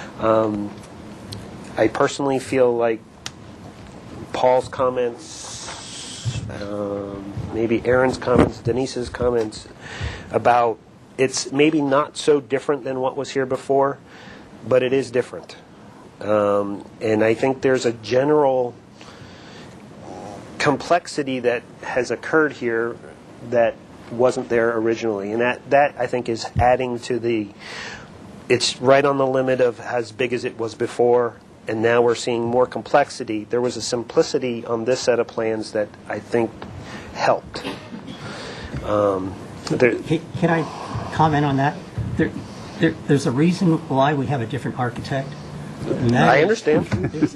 I personally feel like Paul's comments, maybe Aaron's comments, Denise's comments about it's maybe not so different than what was here before, but it is different. And I think there's a general complexity that has occurred here that wasn't there originally. And that I think is adding to it's right on the limit of as big as it was before, and now we're seeing more complexity. There was a simplicity on this set of plans that I think helped. Can I comment on that? There's a reason why we have a different architect. I understand.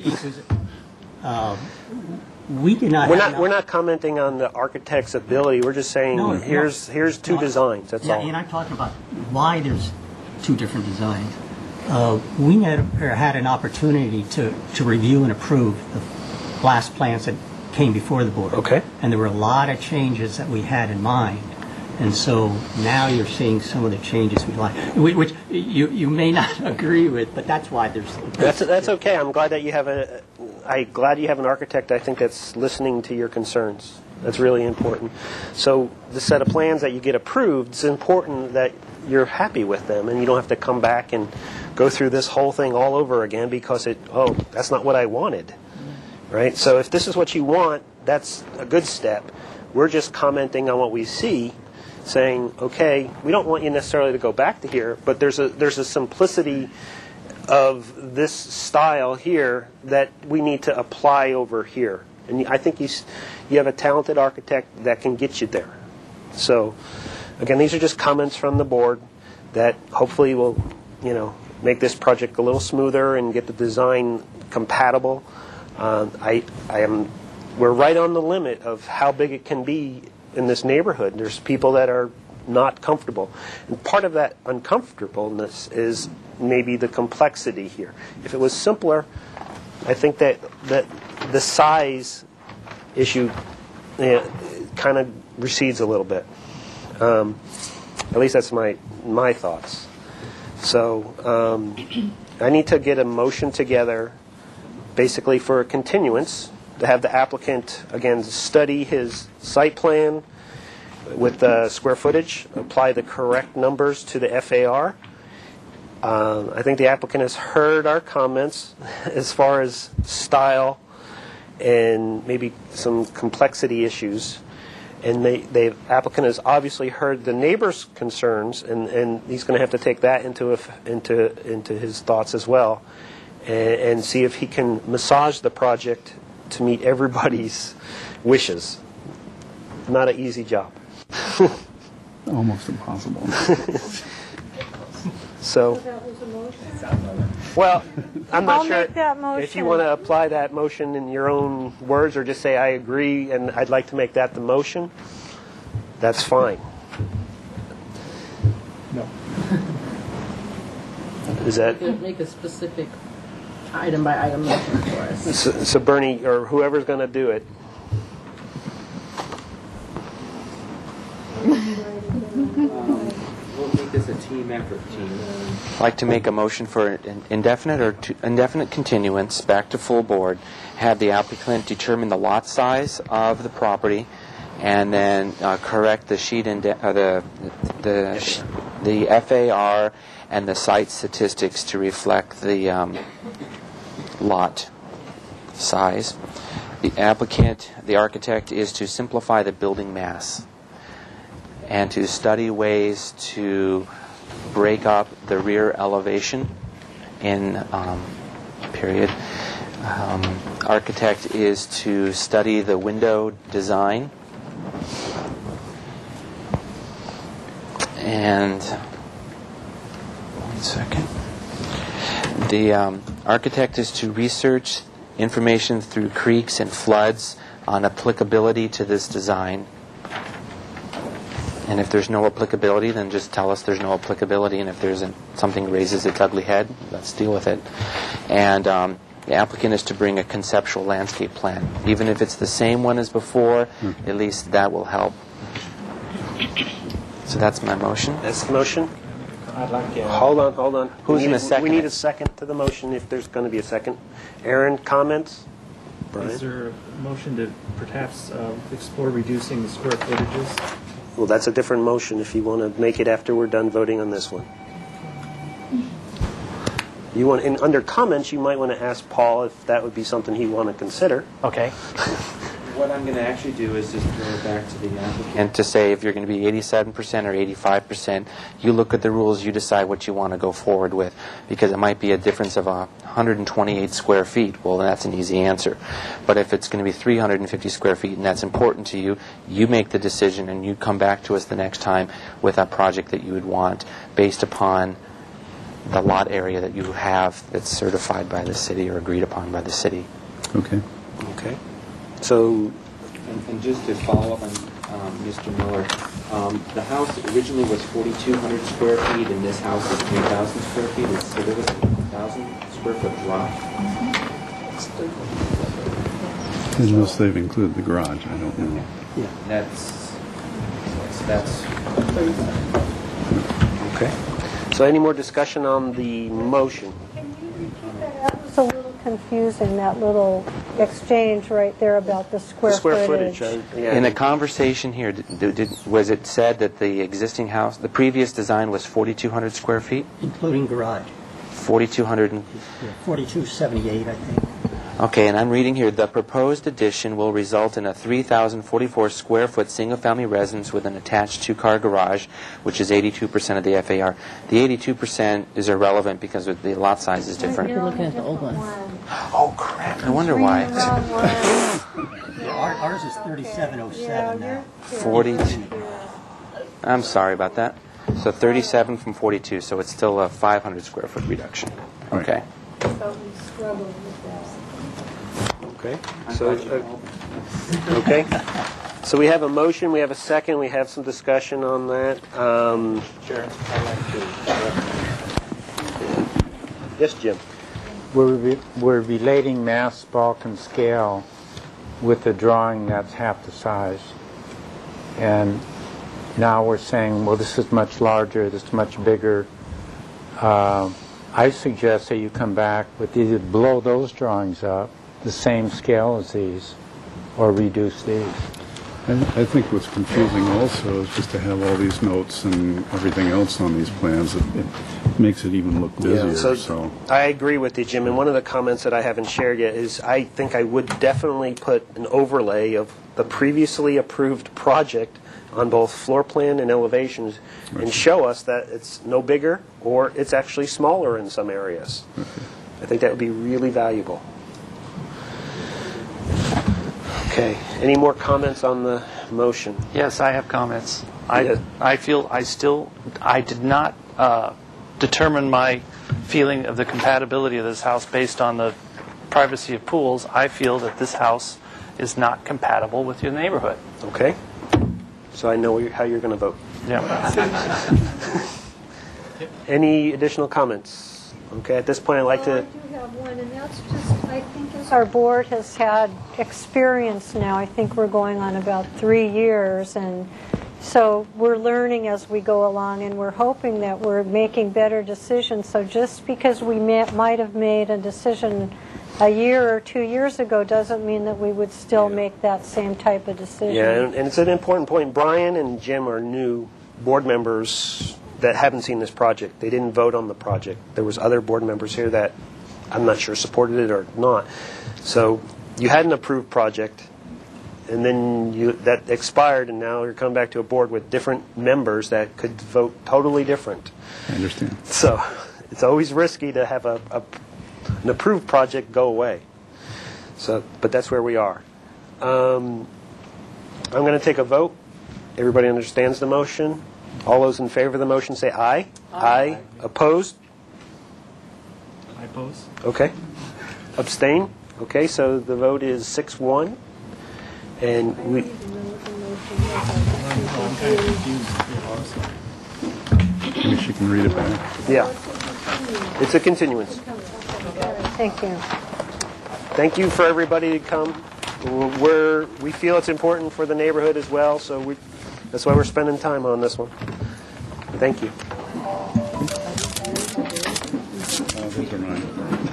We did not. We're not commenting on the architect's ability. We're just saying here's two designs. That's all. And I'm talking about why there's two different designs. We never had an opportunity to review and approve the last plans that came before the board. Okay. And there were a lot of changes that we had in mind. And so now you're seeing some of the changes we like, which you may not agree with, but that's why there's. That's okay. I'm glad that you have an architect. I think that's listening to your concerns. That's really important. So the set of plans that you get approved, it's important that you're happy with them, and you don't have to come back and go through this whole thing all over again because that's not what I wanted, right? So if this is what you want, that's a good step. We're just commenting on what we see, saying, okay, we don't want you necessarily to go back to here, but there's a simplicity of this style here that we need to apply over here. And I think you have a talented architect that can get you there. So, again, these are just comments from the board that hopefully will, make this project a little smoother and get the design compatible. We're right on the limit of how big it can be in this neighborhood. There's people that are not comfortable. And part of that uncomfortableness is maybe the complexity here. If it was simpler, I think that the size issue kind of recedes a little bit. At least that's my thoughts. So I need to get a motion together basically for a continuance to have the applicant, again, study his site plan with the square footage, apply the correct numbers to the FAR. I think the applicant has heard our comments as far as style and maybe some complexity issues. And the applicant has obviously heard the neighbors' concerns, and he's going to have to take that into his thoughts as well, and see if he can massage the project to meet everybody's wishes. Not an easy job. Almost impossible. So, well, I'm not I'll sure make that motion. if you want to apply that motion in your own words or just say I agree and I'd like to make that the motion. That's fine. No. Is that Make a specific item by item motion for us. so Bernie or whoever's going to do it? We'll make this a team effort, I'd like to make a motion for an indefinite continuance back to full board, have the applicant determine the lot size of the property, and then correct the sheet the FAR and the site statistics to reflect the lot size. The architect, is to simplify the building mass. and to study ways to break up the rear elevation in period. Architect is to study the window design, and one second. The architect is to research information through creeks and floods on applicability to this design. And if there's no applicability, then just tell us there's no applicability. And if there's something raises its ugly head, let's deal with it. And the applicant is to bring a conceptual landscape plan. Even if it's the same one as before, at least that will help. So that's my motion. That's the motion? I'd like to... Hold on. Who's in the second? We need a second to the motion if there's going to be a second. Aaron, comments? Brian? Is there a motion to perhaps explore reducing the square footages? Well, that's a different motion if you want to make it after we're done voting on this one. Under comments, you might want to ask Paul if that would be something he'd want to consider. Okay. What I'm going to actually do is just throw it back to the applicant to say if you're going to be 87% or 85%, you look at the rules, you decide what you want to go forward with, because it might be a difference of 128 square feet. Well, that's an easy answer. But if it's going to be 350 square feet and that's important to you, you make the decision and you come back to us the next time with a project that you would want based upon the lot area that you have that's certified by the city or agreed upon by the city. Okay. Okay. So, and just to follow up on Mr. Miller, the house originally was 4,200 square feet, and this house is 3,000 square feet. So there was a 1,000 square foot drop. Unless they've included the garage, I don't know. Yeah, that's. Okay. So any more discussion on the motion? That was a little confusing, that little exchange right there about the square footage. In a conversation here, was it said that the existing house, the previous design was 4,200 square feet? Including garage. 4,200. 4278, I think. Okay, and I'm reading here, the proposed addition will result in a 3,044 square foot single-family residence with an attached two-car garage, which is 82% of the FAR. The 82% is irrelevant because the lot size is different. You're looking at the old one. Oh, crap. I wonder why. Ours is 3707 now. 42. I'm sorry about that. So 37 from 42, so it's still a 500 square foot reduction. Okay. Okay. Okay. So we have a motion, we have a second, we have some discussion on that. Sure. I'd like to. Yes, Jim. We're relating mass, bulk, and scale with a drawing that's half the size. And now we're saying, well, this is much larger, this is much bigger. I suggest that you come back with either blow those drawings up, the same scale as these, or reduce these. I think what's confusing also is just to have all these notes and everything else on these plans. It makes it even look busier. Yeah, so I agree with you, Jim. And one of the comments that I haven't shared yet is I think I would definitely put an overlay of the previously approved project on both floor plan and elevations and show us that it's no bigger or it's actually smaller in some areas. I think that would be really valuable. Okay. Any more comments on the motion? Yes, I have comments. I did not determine my feeling of the compatibility of this house based on the privacy of pools. I feel that this house is not compatible with your neighborhood. Okay. So I know how you're going to vote. Yeah. Any additional comments? Okay, at this point I'd like to... I do have one, and that's just, I think as our board has had experience now, I think we're going on about 3 years, and so we're learning as we go along, and we're hoping that we're making better decisions. So just because we might have made a decision a year or 2 years ago doesn't mean that we would still make that same type of decision. Yeah, and it's an important point. Brian and Jim are new board members that haven't seen this project. They didn't vote on the project. There was other board members here that I'm not sure supported it or not. So you had an approved project, and then that expired, and now you're coming back to a board with different members that could vote totally different. I understand. So it's always risky to have an approved project go away. So, but that's where we are. I'm going to take a vote. Everybody understands the motion? All those in favor of the motion say aye. Aye. Opposed? I oppose. Okay. Abstain? Okay, so the vote is 6-1. And we... I'm kind of confused here also. Maybe she can read it back. Yeah. It's a continuance. Thank you. Thank you for everybody to come. We feel it's important for the neighborhood as well, so that's why we're spending time on this one. Thank you. Those are mine.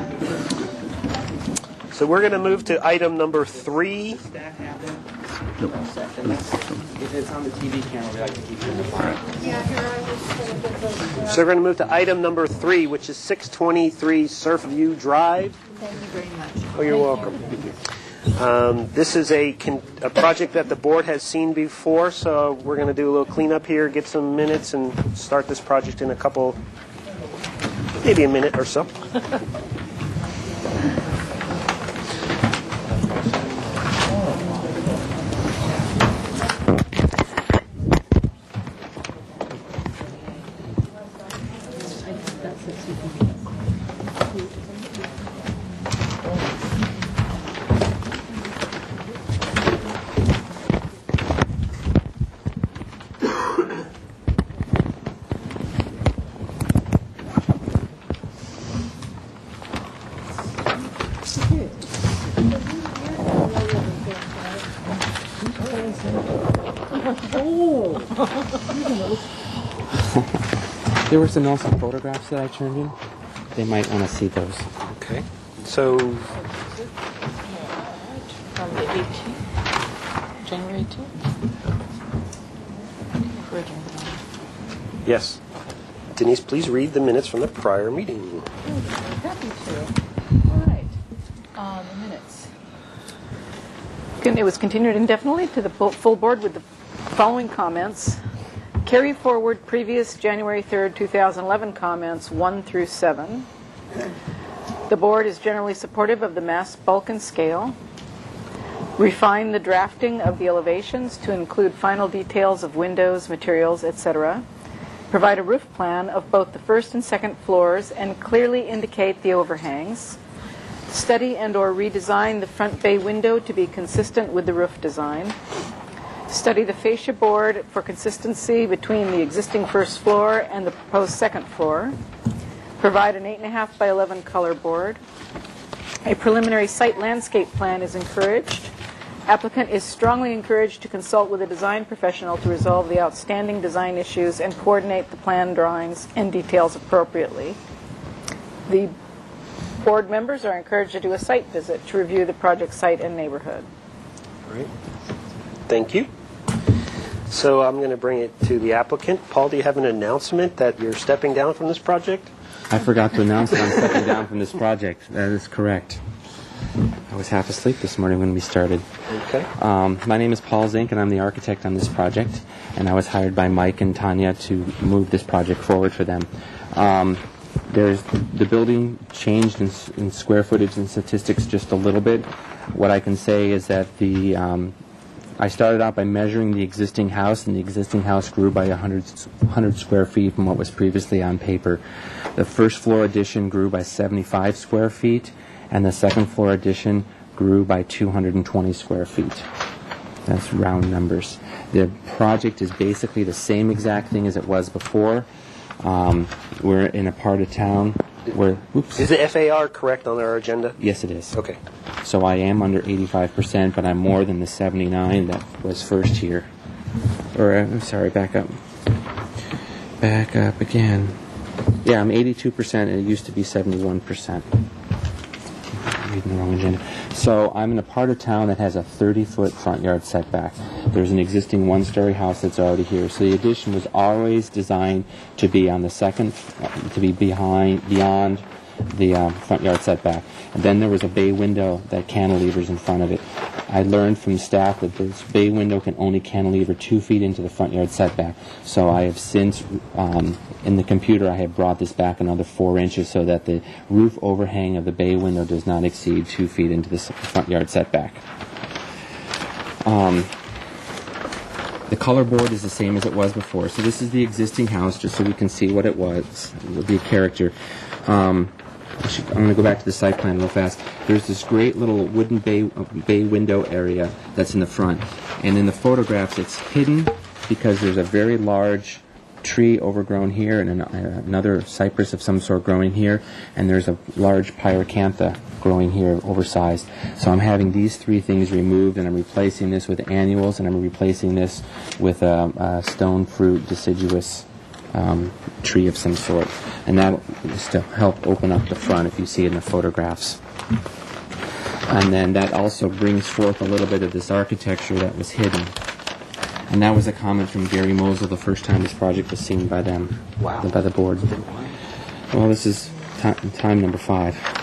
So we're going to move to item number 3. If it's on the TV camera, we like to keep it in the file. So we're going to move to item number 3, which is 623 Surfview Drive. Thank you very much. Oh, you're welcome. This is a project that the board has seen before, so we're going to do a little cleanup here, get some minutes, and start this project in maybe a minute or so. There were some also photographs that I turned in. They might want to see those. Okay. So... From the 18th, January 18th? Yes. Denise, please read the minutes from the prior meeting. Happy to. All right. The minutes. It was continued indefinitely to the full board with the following comments. Carry forward previous January 3rd, 2011 comments 1 through 7. The board is generally supportive of the mass bulk and scale. Refine the drafting of the elevations to include final details of windows, materials, etc. Provide a roof plan of both the first and second floors and clearly indicate the overhangs. Study and/or redesign the front bay window to be consistent with the roof design. Study the fascia board for consistency between the existing first floor and the proposed second floor. Provide an 8.5 by 11 color board. A preliminary site landscape plan is encouraged. Applicant is strongly encouraged to consult with a design professional to resolve the outstanding design issues and coordinate the plan drawings and details appropriately. The board members are encouraged to do a site visit to review the project site and neighborhood. All right. Thank you. So I'm going to bring it to the applicant. Paul, do you have an announcement that you're stepping down from this project? I forgot to announce that I'm stepping down from this project. That is correct. I was half asleep this morning when we started. Okay. My name is Paul Zink, and I'm the architect on this project. And I was hired by Mike and Tanya to move this project forward for them. The building changed in square footage and statistics just a little bit. What I can say is that I started out by measuring the existing house, and the existing house grew by 100 square feet from what was previously on paper. The first floor addition grew by 75 square feet, and the second floor addition grew by 220 square feet. That's round numbers. The project is basically the same exact thing as it was before. We're in a part of town where... Oops. Is the FAR correct on our agenda? Yes, it is. Okay. So I am under 85%, but I'm more than the 79 that was first here. Or, I'm sorry, back up. Back up again. Yeah, I'm 82%, and it used to be 71%. I'm reading the wrong agenda. So I'm in a part of town that has a 30-foot front yard setback. There's an existing one-story house that's already here. So the addition was always designed to be on the second, to be beyond the front yard setback. And then there was a bay window that cantilevers in front of it. I learned from staff that this bay window can only cantilever 2 feet into the front yard setback. So I have since, in the computer, I have brought this back another 4 inches so that the roof overhang of the bay window does not exceed 2 feet into the front yard setback. The color board is the same as it was before. So this is the existing house, just so we can see what it was, the character. I'm going to go back to the site plan real fast. There's this great little wooden bay window area that's in the front. And in the photographs, it's hidden because there's a very large tree overgrown here and another cypress of some sort growing here. And there's a large pyracantha growing here, oversized. So I'm having these 3 things removed, and I'm replacing this with annuals, and I'm replacing this with a stone fruit deciduous tree of some sort. And that is to help open up the front, if you see it in the photographs. And then that also brings forth a little bit of this architecture that was hidden. And that was a comment from Gary Mosel the first time this project was seen by them, by the board. Well, this is time number 5.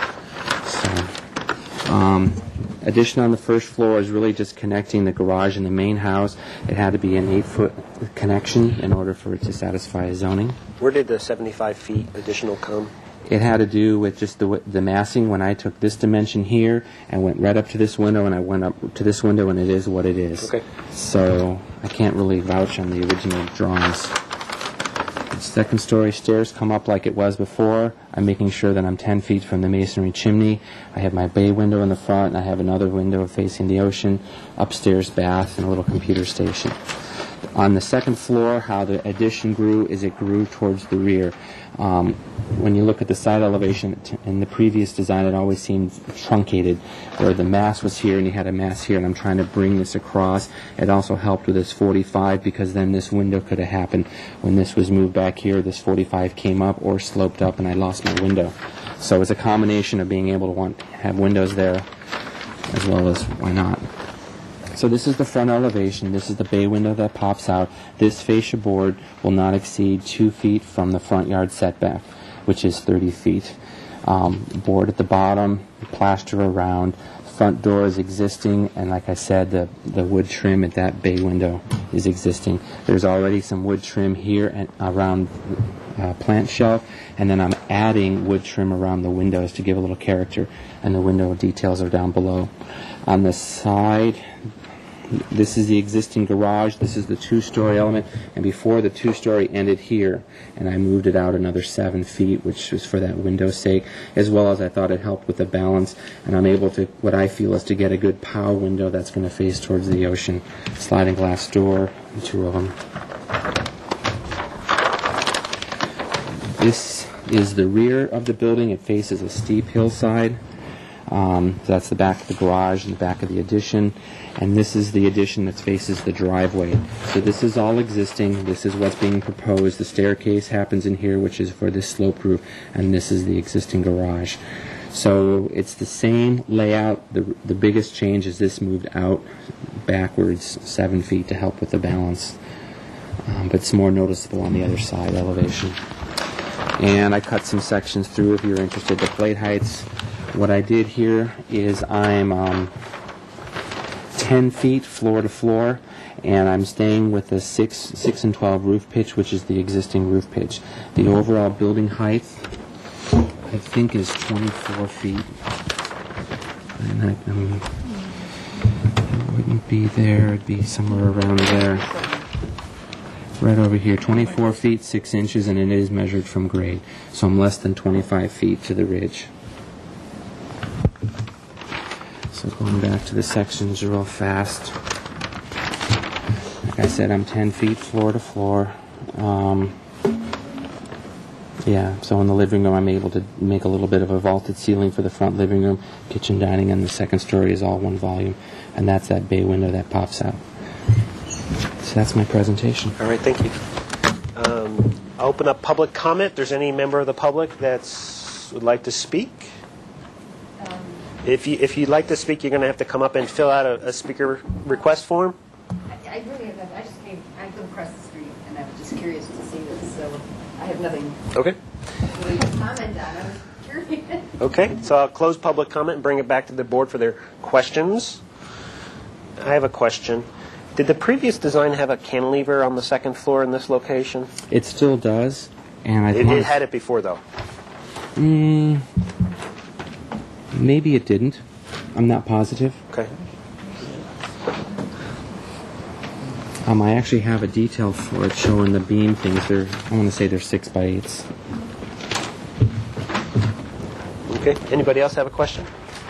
So, addition on the first floor is really just connecting the garage and the main house. It had to be an 8-foot connection in order for it to satisfy zoning. Where did the 75 feet additional come? It had to do with just the massing. When I took this dimension here and went right up to this window, and I went up to this window, and it is what it is. Okay. So I can't really vouch on the original drawings. The second story stairs come up like it was before. I'm making sure that I'm 10 feet from the masonry chimney. I have my bay window in the front, and I have another window facing the ocean, upstairs bath, and a little computer station. On the second floor, how the addition grew is it grew towards the rear. When you look at the side elevation in the previous design, it always seemed truncated, where the mass was here and you had a mass here, and I'm trying to bring this across. It also helped with this 45, because then this window could have happened. When this was moved back here, this 45 came up or sloped up, and I lost my window. So it's a combination of being able to have windows there, as well as why not. So this is the front elevation. This is the bay window that pops out. This fascia board will not exceed 2 feet from the front yard setback, which is 30 feet. Board at the bottom, plaster around. Front door is existing, and like I said, the wood trim at that bay window is existing. There's already some wood trim here and around plant shelf, and then I'm adding wood trim around the windows to give a little character, and the window details are down below. On the side, this is the existing garage. This is the 2-story element, and before the 2-story ended here, and I moved it out another 7 feet, which was for that window's sake, as well as I thought it helped with the balance, and I'm able to, what I feel is to get a good pow window that's going to face towards the ocean. Sliding glass door, 2 of them. This is the rear of the building. It faces a steep hillside. That's the back of the garage and the back of the addition. And this is the addition that faces the driveway. So this is all existing. This is what's being proposed. The staircase happens in here, which is for this sloped roof, and this is the existing garage. So it's the same layout. The biggest change is this moved out backwards 7 feet to help with the balance. But it's more noticeable on the other side elevation. And I cut some sections through if you're interested. The plate heights. What I did here is I'm 10 feet floor to floor, and I'm staying with the 6 and 12 roof pitch, which is the existing roof pitch. The overall building height, I think, is 24 feet. And it wouldn't be there. It'd be somewhere around there. Right over here, 24 feet, 6 inches, and it is measured from grade. So I'm less than 25 feet to the ridge. So going back to the sections real fast. Like I said, I'm 10 feet floor to floor. So in the living room, I'm able to make a little bit of a vaulted ceiling for the front living room, kitchen, dining, and the second story is all one volume. And that's that bay window that pops out. So that's my presentation. All right, thank you. I'll open up public comment. If there's any member of the public that would like to speak. If you'd like to speak, you're going to have to come up and fill out a speaker request form. I really have nothing. I live across the street, and I was just curious to see this, so I have nothing Okay. really to comment on. I was curious. Okay, so I'll close public comment and bring it back to the board for their questions. I have a question. Did the previous design have a cantilever on the second floor in this location? It still does, and I It had it before, though. Maybe it didn't. I'm not positive. Okay. I actually have a detail for it showing the beam things. I want to say they're 6x8s. Okay. Anybody else have a question?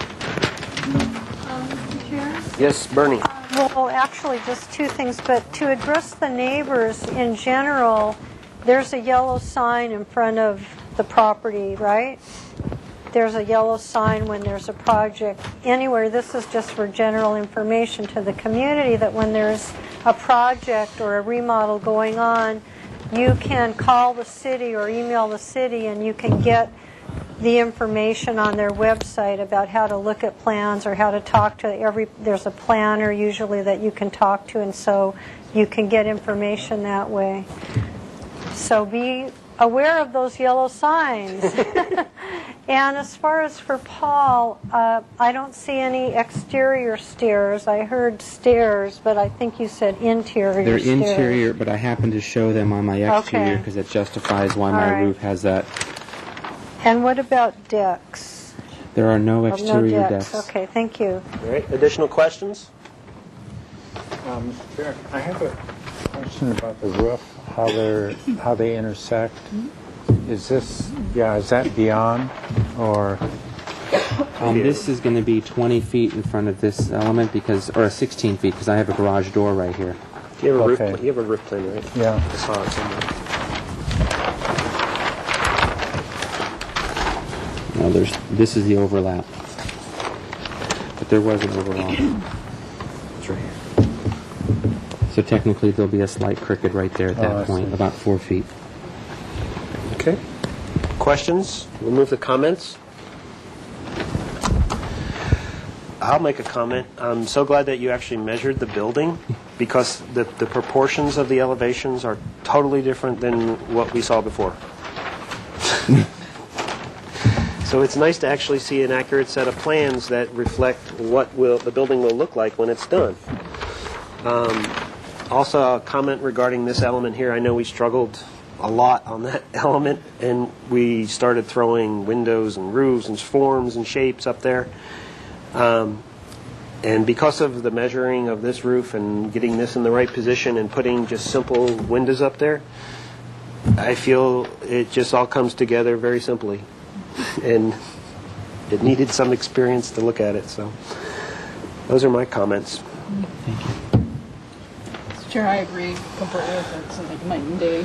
Mr. Chair? Yes, Bernie. Well, actually, just two things, but to address the neighbors in general, there's a yellow sign in front of the property, right? There's a yellow sign when there's a project anywhere. This is just for general information to the community that when there's a project or a remodel going on, you can call the city or email the city and you can get the information on their website about how to look at plans or how to talk to there's a planner usually that you can talk to, and so you can get information that way. So be aware of those yellow signs. And as far as for Paul, I don't see any exterior stairs. I heard stairs, but I think you said interior They're stairs. interior, but I happen to show them on my exterior because it justifies why my right. roof has that. And what about decks? There are no exterior no decks. Okay, thank you. All right. Additional questions? Mr. Chair, I have a question about the roof, how they intersect. Is that beyond, or? This is going to be 20 feet in front of this element or 16 feet because I have a garage door right here. You have a roof plan, right? Yeah. I saw it somewhere. No, this is the overlap. But there was an overlap. It's right here. So technically there'll be a slight crooked right there at that point, about 4 feet. Okay. Questions? We'll move to comments. I'll make a comment. I'm so glad that you actually measured the building because the proportions of the elevations are totally different than what we saw before. So it's nice to actually see an accurate set of plans that reflect what the building will look like when it's done. Also, a comment regarding this element here. I know we struggled a lot on that element, and we started throwing windows and roofs and forms and shapes up there. And because of the measuring of this roof and getting this in the right position and putting just simple windows up there, I feel it just all comes together very simply. And it needed some experience to look at it. So those are my comments. Thank you. Mr. Chair, I agree completely. It's like night and day.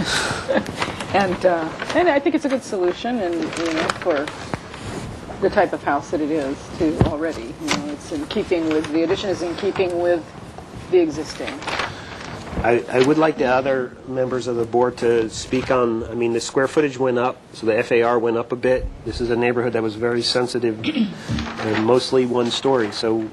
And I think it's a good solution, and for the type of house that it is too already. It's in keeping with the addition is in keeping with the existing. I would like the other members of the board to speak on, the square footage went up, so the FAR went up a bit. This is a neighborhood that was very sensitive and mostly one story, so,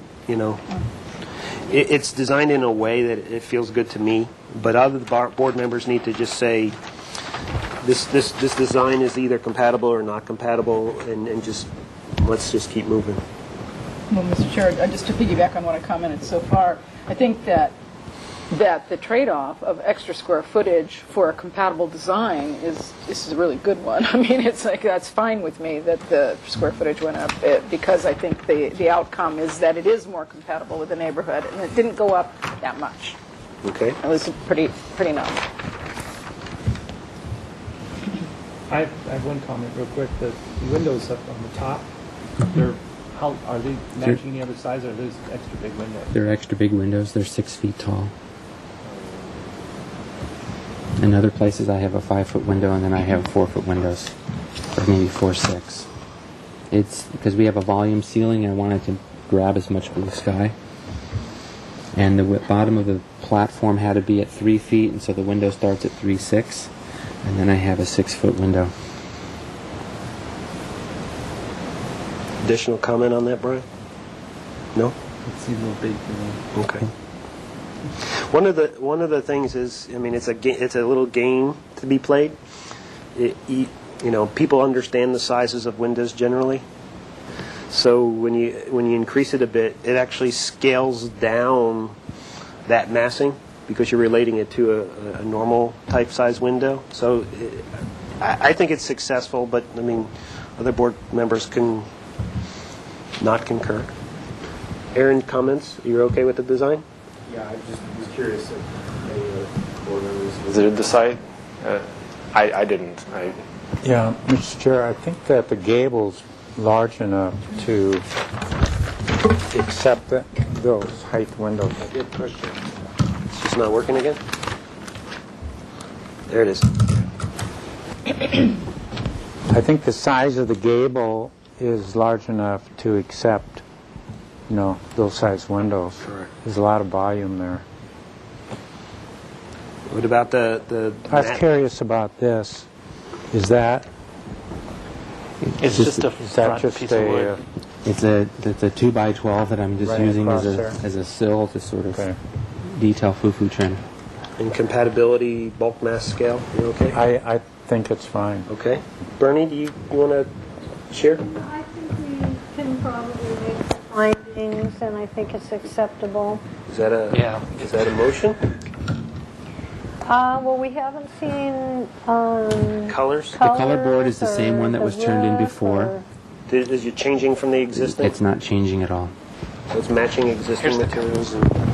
it's designed in a way that it feels good to me, but other board members need to just say, this design is either compatible or not compatible, and let's just keep moving. Well, Mr. Chair, just to piggyback on what I commented so far, I think that the trade-off of extra square footage for a compatible design is a really good one. It's like that's fine with me that the square footage went up because I think the outcome is that it is more compatible with the neighborhood, and it didn't go up that much. Okay. It was pretty nominal. I have one comment real quick. The windows up on the top, are they matching the other sides, or are those extra big windows? They're extra big windows. They're 6 feet tall. In other places, I have a 5-foot window, and then I have 4-foot windows, or maybe 4-6. It's because we have a volume ceiling, and I wanted to grab as much blue sky. And the bottom of the platform had to be at 3 feet, and so the window starts at 3.6, and then I have a 6-foot window. Additional comment on that, Brian? No? It seems a little big for me. Okay. One of the things is, it's a little game to be played. People understand the sizes of windows generally, So when you increase it a bit, it actually scales down that massing because you're relating it to a normal type size window. So I think it's successful, but I mean, other board members can not concur. Aaron, comments? You're okay with the design? Yeah, I just was curious if any other board members visited the site. I didn't. Yeah, Mr. Chair, I think that the gable's large enough to accept those height windows. Good question. It's just not working again? There it is. I think the size of the gable is large enough to accept, those size windows. Correct. There's a lot of volume there. What about the I was curious about this. Is that? It's just a is that front just piece of wood. It's a 2x12 that I'm just Right using across as a sill to sort of detail fufu trim. And compatibility, bulk mass scale, you okay? I think it's fine. Okay. Bernie, do you want to share? I think we can probably make the findings, and I think it's acceptable. Is that a motion? Well, we haven't seen Colors? The color board is the same one that was turned in before. Is it changing from the existing? It's not changing at all. So it's matching existing materials.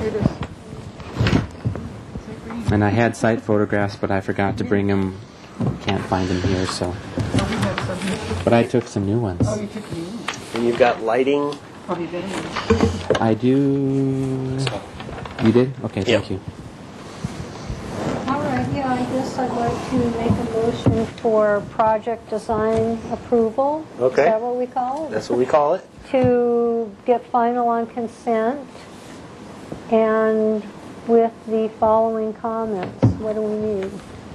And I had site photographs, but I forgot to bring them. Can't find them here, so. But I took some new ones. Oh, you took new ones. And you've got lighting. Probably better. I do. You did? Okay, thank you. All right, yeah, I guess I'd like to make a motion for project design approval. Okay. Is that what we call it? That's what we call it. To get final on consent and with the following comments. What do we need?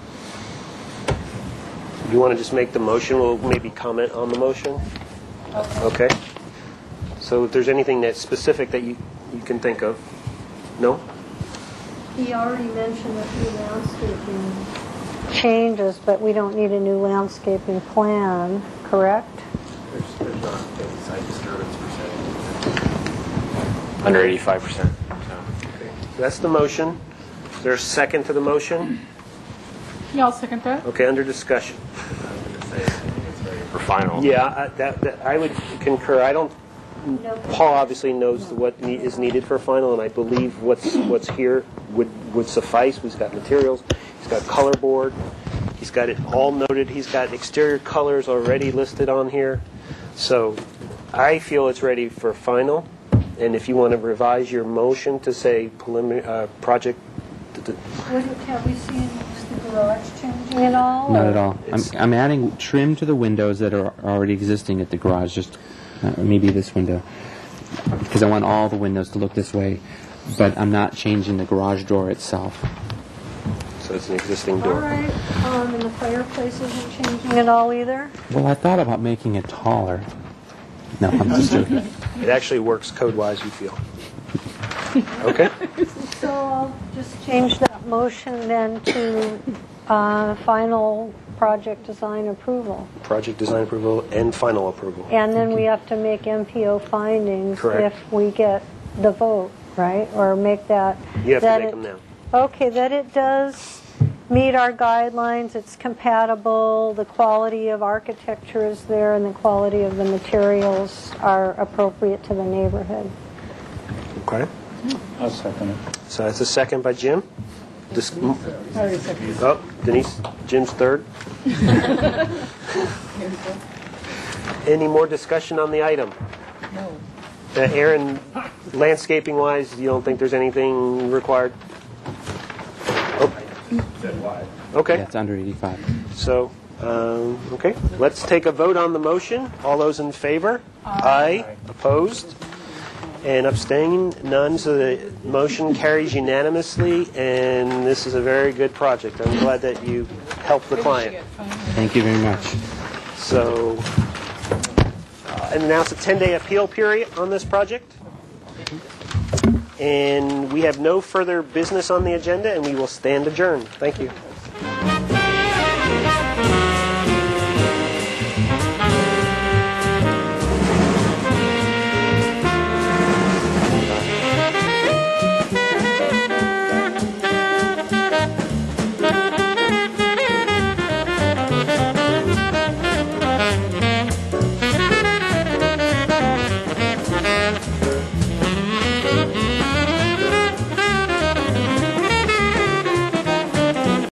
You want to just make the motion? We'll maybe comment on the motion. Okay. So if there's anything that's specific that you can think of. No? He already mentioned a few landscaping changes, but we don't need a new landscaping plan, correct? There's not any site disturbance percentage. Under 85%. So that's the motion. Is there a second to the motion? Yeah, I'll second that. Okay, under discussion. For final. Yeah, I would concur. I don't. Paul obviously knows what is needed for final, and I believe what's here would suffice. He's got materials. He's got color board. He's got it all noted. He's got exterior colors already listed on here. So I feel it's ready for final. And if you want to revise your motion to say project. Have we seen the garage changing at all? Not at all. I'm adding trim to the windows that are already existing at the garage, just maybe this window, because I want all the windows to look this way, but I'm not changing the garage door itself. So it's an existing All door. right, and the fireplace isn't changing at all either? Well, I thought about making it taller. No, I'm just joking. It actually works code-wise, you feel. Okay. So I'll just change that motion then to final project design approval. Project design approval and final approval. And then we have to make MPO findings Correct. if we get the vote, right? Or make that. You have to that make it- them now. Okay, that it does meet our guidelines, it's compatible, the quality of architecture is there, and the quality of the materials are appropriate to the neighborhood. Okay. I'll second it. So that's a second by Jim. Oh, Denise, Jim's third. Any more discussion on the item? No. Aaron, landscaping-wise, you don't think there's anything required? Okay. Yeah, it's under 85. So, okay. Let's take a vote on the motion. All those in favor? Aye. Opposed? And abstaining? None. So the motion carries unanimously, and this is a very good project. I'm glad that you helped the client. Thank you very much. So, and now it's a 10-day appeal period on this project. And we have no further business on the agenda, and we will stand adjourned. Thank you.